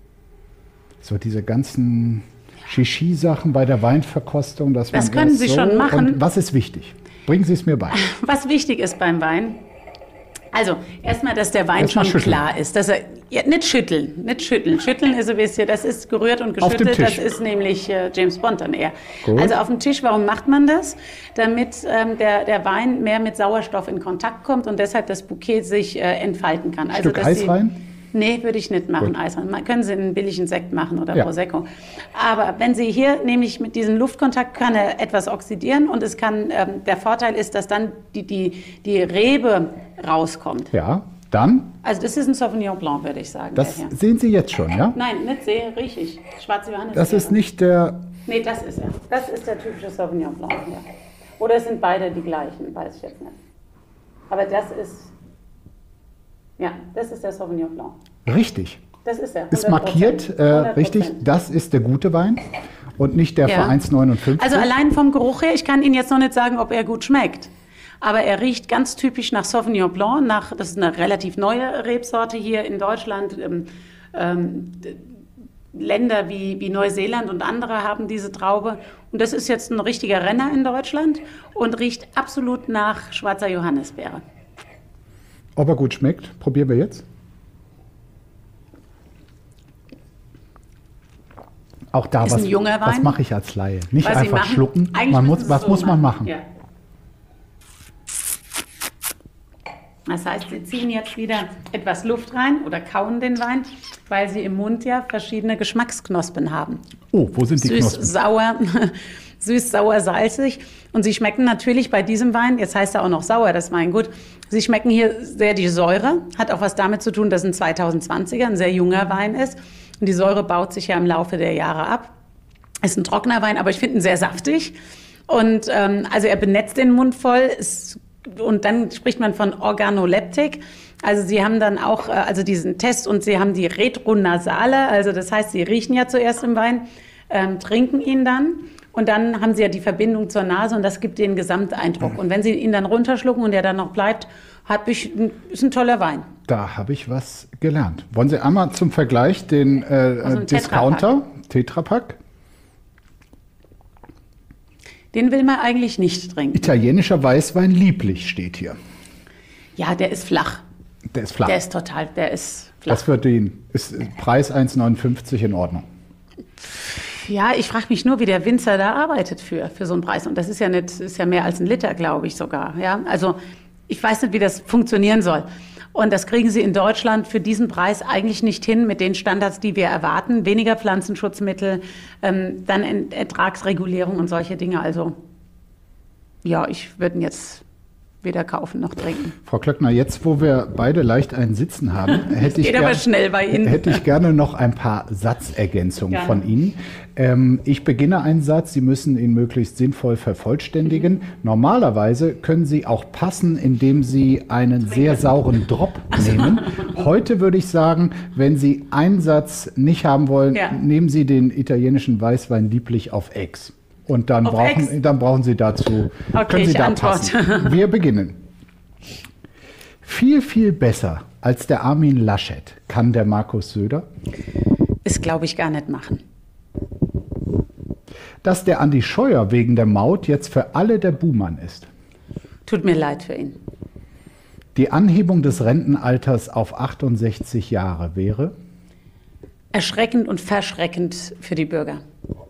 So diese ganzen Shishi-Sachen bei der Weinverkostung. Dass das man können Sie so schon machen. Und was ist wichtig? Bringen Sie es mir bei. Was wichtig ist beim Wein, also erstmal, dass der Wein Erst schon klar ist. Dass er, ja, nicht schütteln, nicht schütteln. Schütteln ist ein bisschen, das ist gerührt und geschüttelt, das ist nämlich äh, James Bond dann eher. Gut. Also auf dem Tisch, warum macht man das? Damit ähm, der, der Wein mehr mit Sauerstoff in Kontakt kommt und deshalb das Bouquet sich äh, entfalten kann. Also, Stück Eiswein? Nee, würde ich nicht machen, Eiswein. Man können Sie einen billigen Sekt machen oder Ja. Prosecco. Aber wenn Sie hier nämlich mit diesem Luftkontakt kann er etwas oxidieren und es kann, ähm, der Vorteil ist, dass dann die, die, die Rebe rauskommt. Ja, dann, Also das ist ein Sauvignon Blanc, würde ich sagen. das der hier. sehen Sie jetzt schon, ja? Nein, nicht sehr, riech ich. Schwarze Johannisbeere. Das ist nicht der, Nee, das ist er. Das ist der typische Sauvignon Blanc hier. Oder sind beide die gleichen, weiß ich jetzt nicht. Aber das ist, ja, das ist der Sauvignon Blanc. richtig, Das ist er. ist hundert Prozent. markiert, äh, hundert Prozent. richtig, das ist der gute Wein und nicht der Ja. für eins neunundfünfzig. Also allein vom Geruch her, ich kann Ihnen jetzt noch nicht sagen, ob er gut schmeckt. Aber er riecht ganz typisch nach Sauvignon Blanc, nach, das ist eine relativ neue Rebsorte hier in Deutschland. Ähm, ähm, d- Länder wie, wie Neuseeland und andere haben diese Traube. Und das ist jetzt ein richtiger Renner in Deutschland und riecht absolut nach schwarzer Johannisbeere. Ob er gut schmeckt, probieren wir jetzt. Auch da, Ist was, ein junger was Wein. mache ich als Laie? Nicht Was Sie einfach machen, schlucken, eigentlich man müssen muss, Sie was so muss man machen? Ja. Das heißt, Sie ziehen jetzt wieder etwas Luft rein oder kauen den Wein, weil Sie im Mund ja verschiedene Geschmacksknospen haben. Oh, wo sind die Süß, Knospen? sauer, süß, sauer, salzig. Und sie schmecken natürlich bei diesem Wein, jetzt heißt er auch noch sauer, das Weingut, sie schmecken hier sehr die Säure. Hat auch was damit zu tun, dass ein zweitausendzwanziger, ein sehr junger Wein ist. Und die Säure baut sich ja im Laufe der Jahre ab. Ist ein trockener Wein, aber ich finde ihn sehr saftig. Und ähm, also er benetzt den Mund voll. Ist, und dann spricht man von Organoleptik. Also Sie haben dann auch äh, also diesen Test und Sie haben die Retronasale. Also das heißt, Sie riechen ja zuerst im Wein, ähm, trinken ihn dann. Und dann haben Sie ja die Verbindung zur Nase und das gibt den Gesamteindruck. Und wenn Sie ihn dann runterschlucken und der dann noch bleibt, hab ich, ist ein toller Wein. Da habe ich was gelernt. Wollen Sie einmal zum Vergleich den äh, Also ein Discounter, Tetrapack? Den will man eigentlich nicht trinken. Italienischer Weißwein lieblich steht hier. Ja, der ist flach. Der ist flach. Der ist total, der ist flach. Das für den ist Preis eins neunundfünfzig in Ordnung. Ja, ich frage mich nur, wie der Winzer da arbeitet für, für so einen Preis. Und das ist ja nicht, ist ja mehr als ein Liter, glaube ich sogar. Ja, also ich weiß nicht, wie das funktionieren soll. Und das kriegen Sie in Deutschland für diesen Preis eigentlich nicht hin mit den Standards, die wir erwarten. Weniger Pflanzenschutzmittel, ähm, dann Ertragsregulierung und solche Dinge. Also ja, ich würde ihn jetzt weder kaufen noch trinken. Frau Klöckner, jetzt wo wir beide leicht einen Sitzen haben, hätte ich, geht aber gern, schnell bei Ihnen. hätte ich gerne noch ein paar Satzergänzungen Gerne. von Ihnen. Ähm, ich beginne einen Satz, Sie müssen ihn möglichst sinnvoll vervollständigen. Mhm. Normalerweise können Sie auch passen, indem Sie einen sehr sauren Drop nehmen. Heute würde ich sagen, wenn Sie einen Satz nicht haben wollen, Ja. nehmen Sie den italienischen Weißwein lieblich auf Ex. Und dann Auf brauchen, Ex? dann brauchen Sie dazu, Okay, können Sie ich da antworte. passen. Wir beginnen. Viel, viel besser als der Armin Laschet kann der Markus Söder. Ist, glaube ich, gar nicht machen. Dass der Andi Scheuer wegen der Maut jetzt für alle der Buhmann ist. Tut mir leid für ihn. Die Anhebung des Rentenalters auf achtundsechzig Jahre wäre. Erschreckend und verschreckend für die Bürger.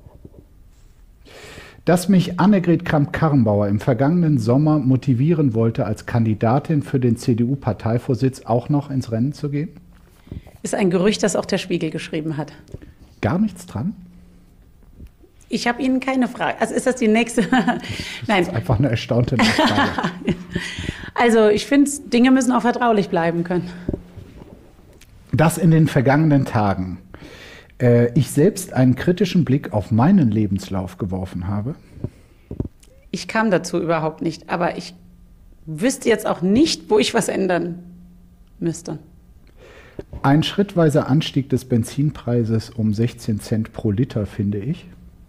Dass mich Annegret Kramp-Karrenbauer im vergangenen Sommer motivieren wollte, als Kandidatin für den C D U-Parteivorsitz auch noch ins Rennen zu gehen. Ist ein Gerücht, das auch der Spiegel geschrieben hat. Gar nichts dran. Ich habe Ihnen keine Frage. Also ist das die nächste? Das Nein. ist einfach eine erstaunte Nachfrage. Also ich finde, Dinge müssen auch vertraulich bleiben können. Dass in den vergangenen Tagen äh, ich selbst einen kritischen Blick auf meinen Lebenslauf geworfen habe. Ich kam dazu überhaupt nicht. Aber ich wüsste jetzt auch nicht, wo ich was ändern müsste. Ein schrittweiser Anstieg des Benzinpreises um sechzehn Cent pro Liter, finde ich.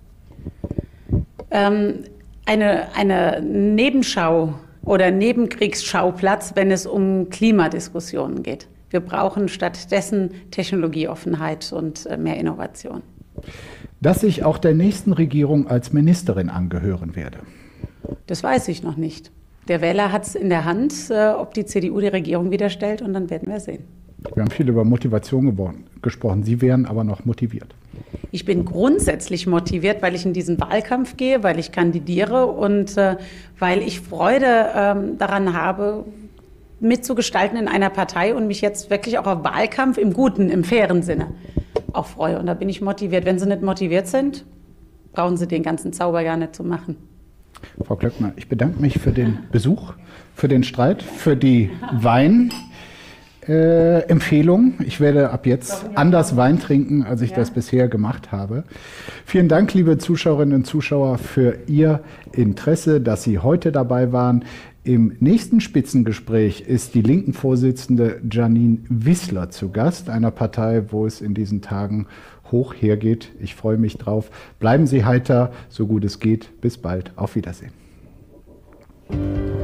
Ähm, eine, eine Nebenschau oder Nebenkriegsschauplatz, wenn es um Klimadiskussionen geht. Wir brauchen stattdessen Technologieoffenheit und äh, mehr Innovation. Dass ich auch der nächsten Regierung als Ministerin angehören werde. Das weiß ich noch nicht. Der Wähler hat es in der Hand, äh, ob die C D U die Regierung wieder stellt, und dann werden wir sehen. Wir haben viel über Motivation geworden, gesprochen. Sie wären aber noch motiviert. Ich bin grundsätzlich motiviert, weil ich in diesen Wahlkampf gehe, weil ich kandidiere und äh, weil ich Freude ähm, daran habe, mitzugestalten in einer Partei und mich jetzt wirklich auch auf Wahlkampf im guten, im fairen Sinne auch freue. Und da bin ich motiviert. Wenn Sie nicht motiviert sind, brauchen Sie den ganzen Zauber gar nicht zu machen. Frau Klöckner, ich bedanke mich für den Besuch, für den Streit, für die Wein. Äh, Empfehlung. Ich werde ab jetzt anders Wein trinken, als ich ja. das bisher gemacht habe. Vielen Dank, liebe Zuschauerinnen und Zuschauer, für Ihr Interesse, dass Sie heute dabei waren. Im nächsten Spitzengespräch ist die Linken-Vorsitzende Janine Wissler zu Gast, einer Partei, wo es in diesen Tagen hoch hergeht. Ich freue mich drauf. Bleiben Sie heiter, so gut es geht. Bis bald. Auf Wiedersehen.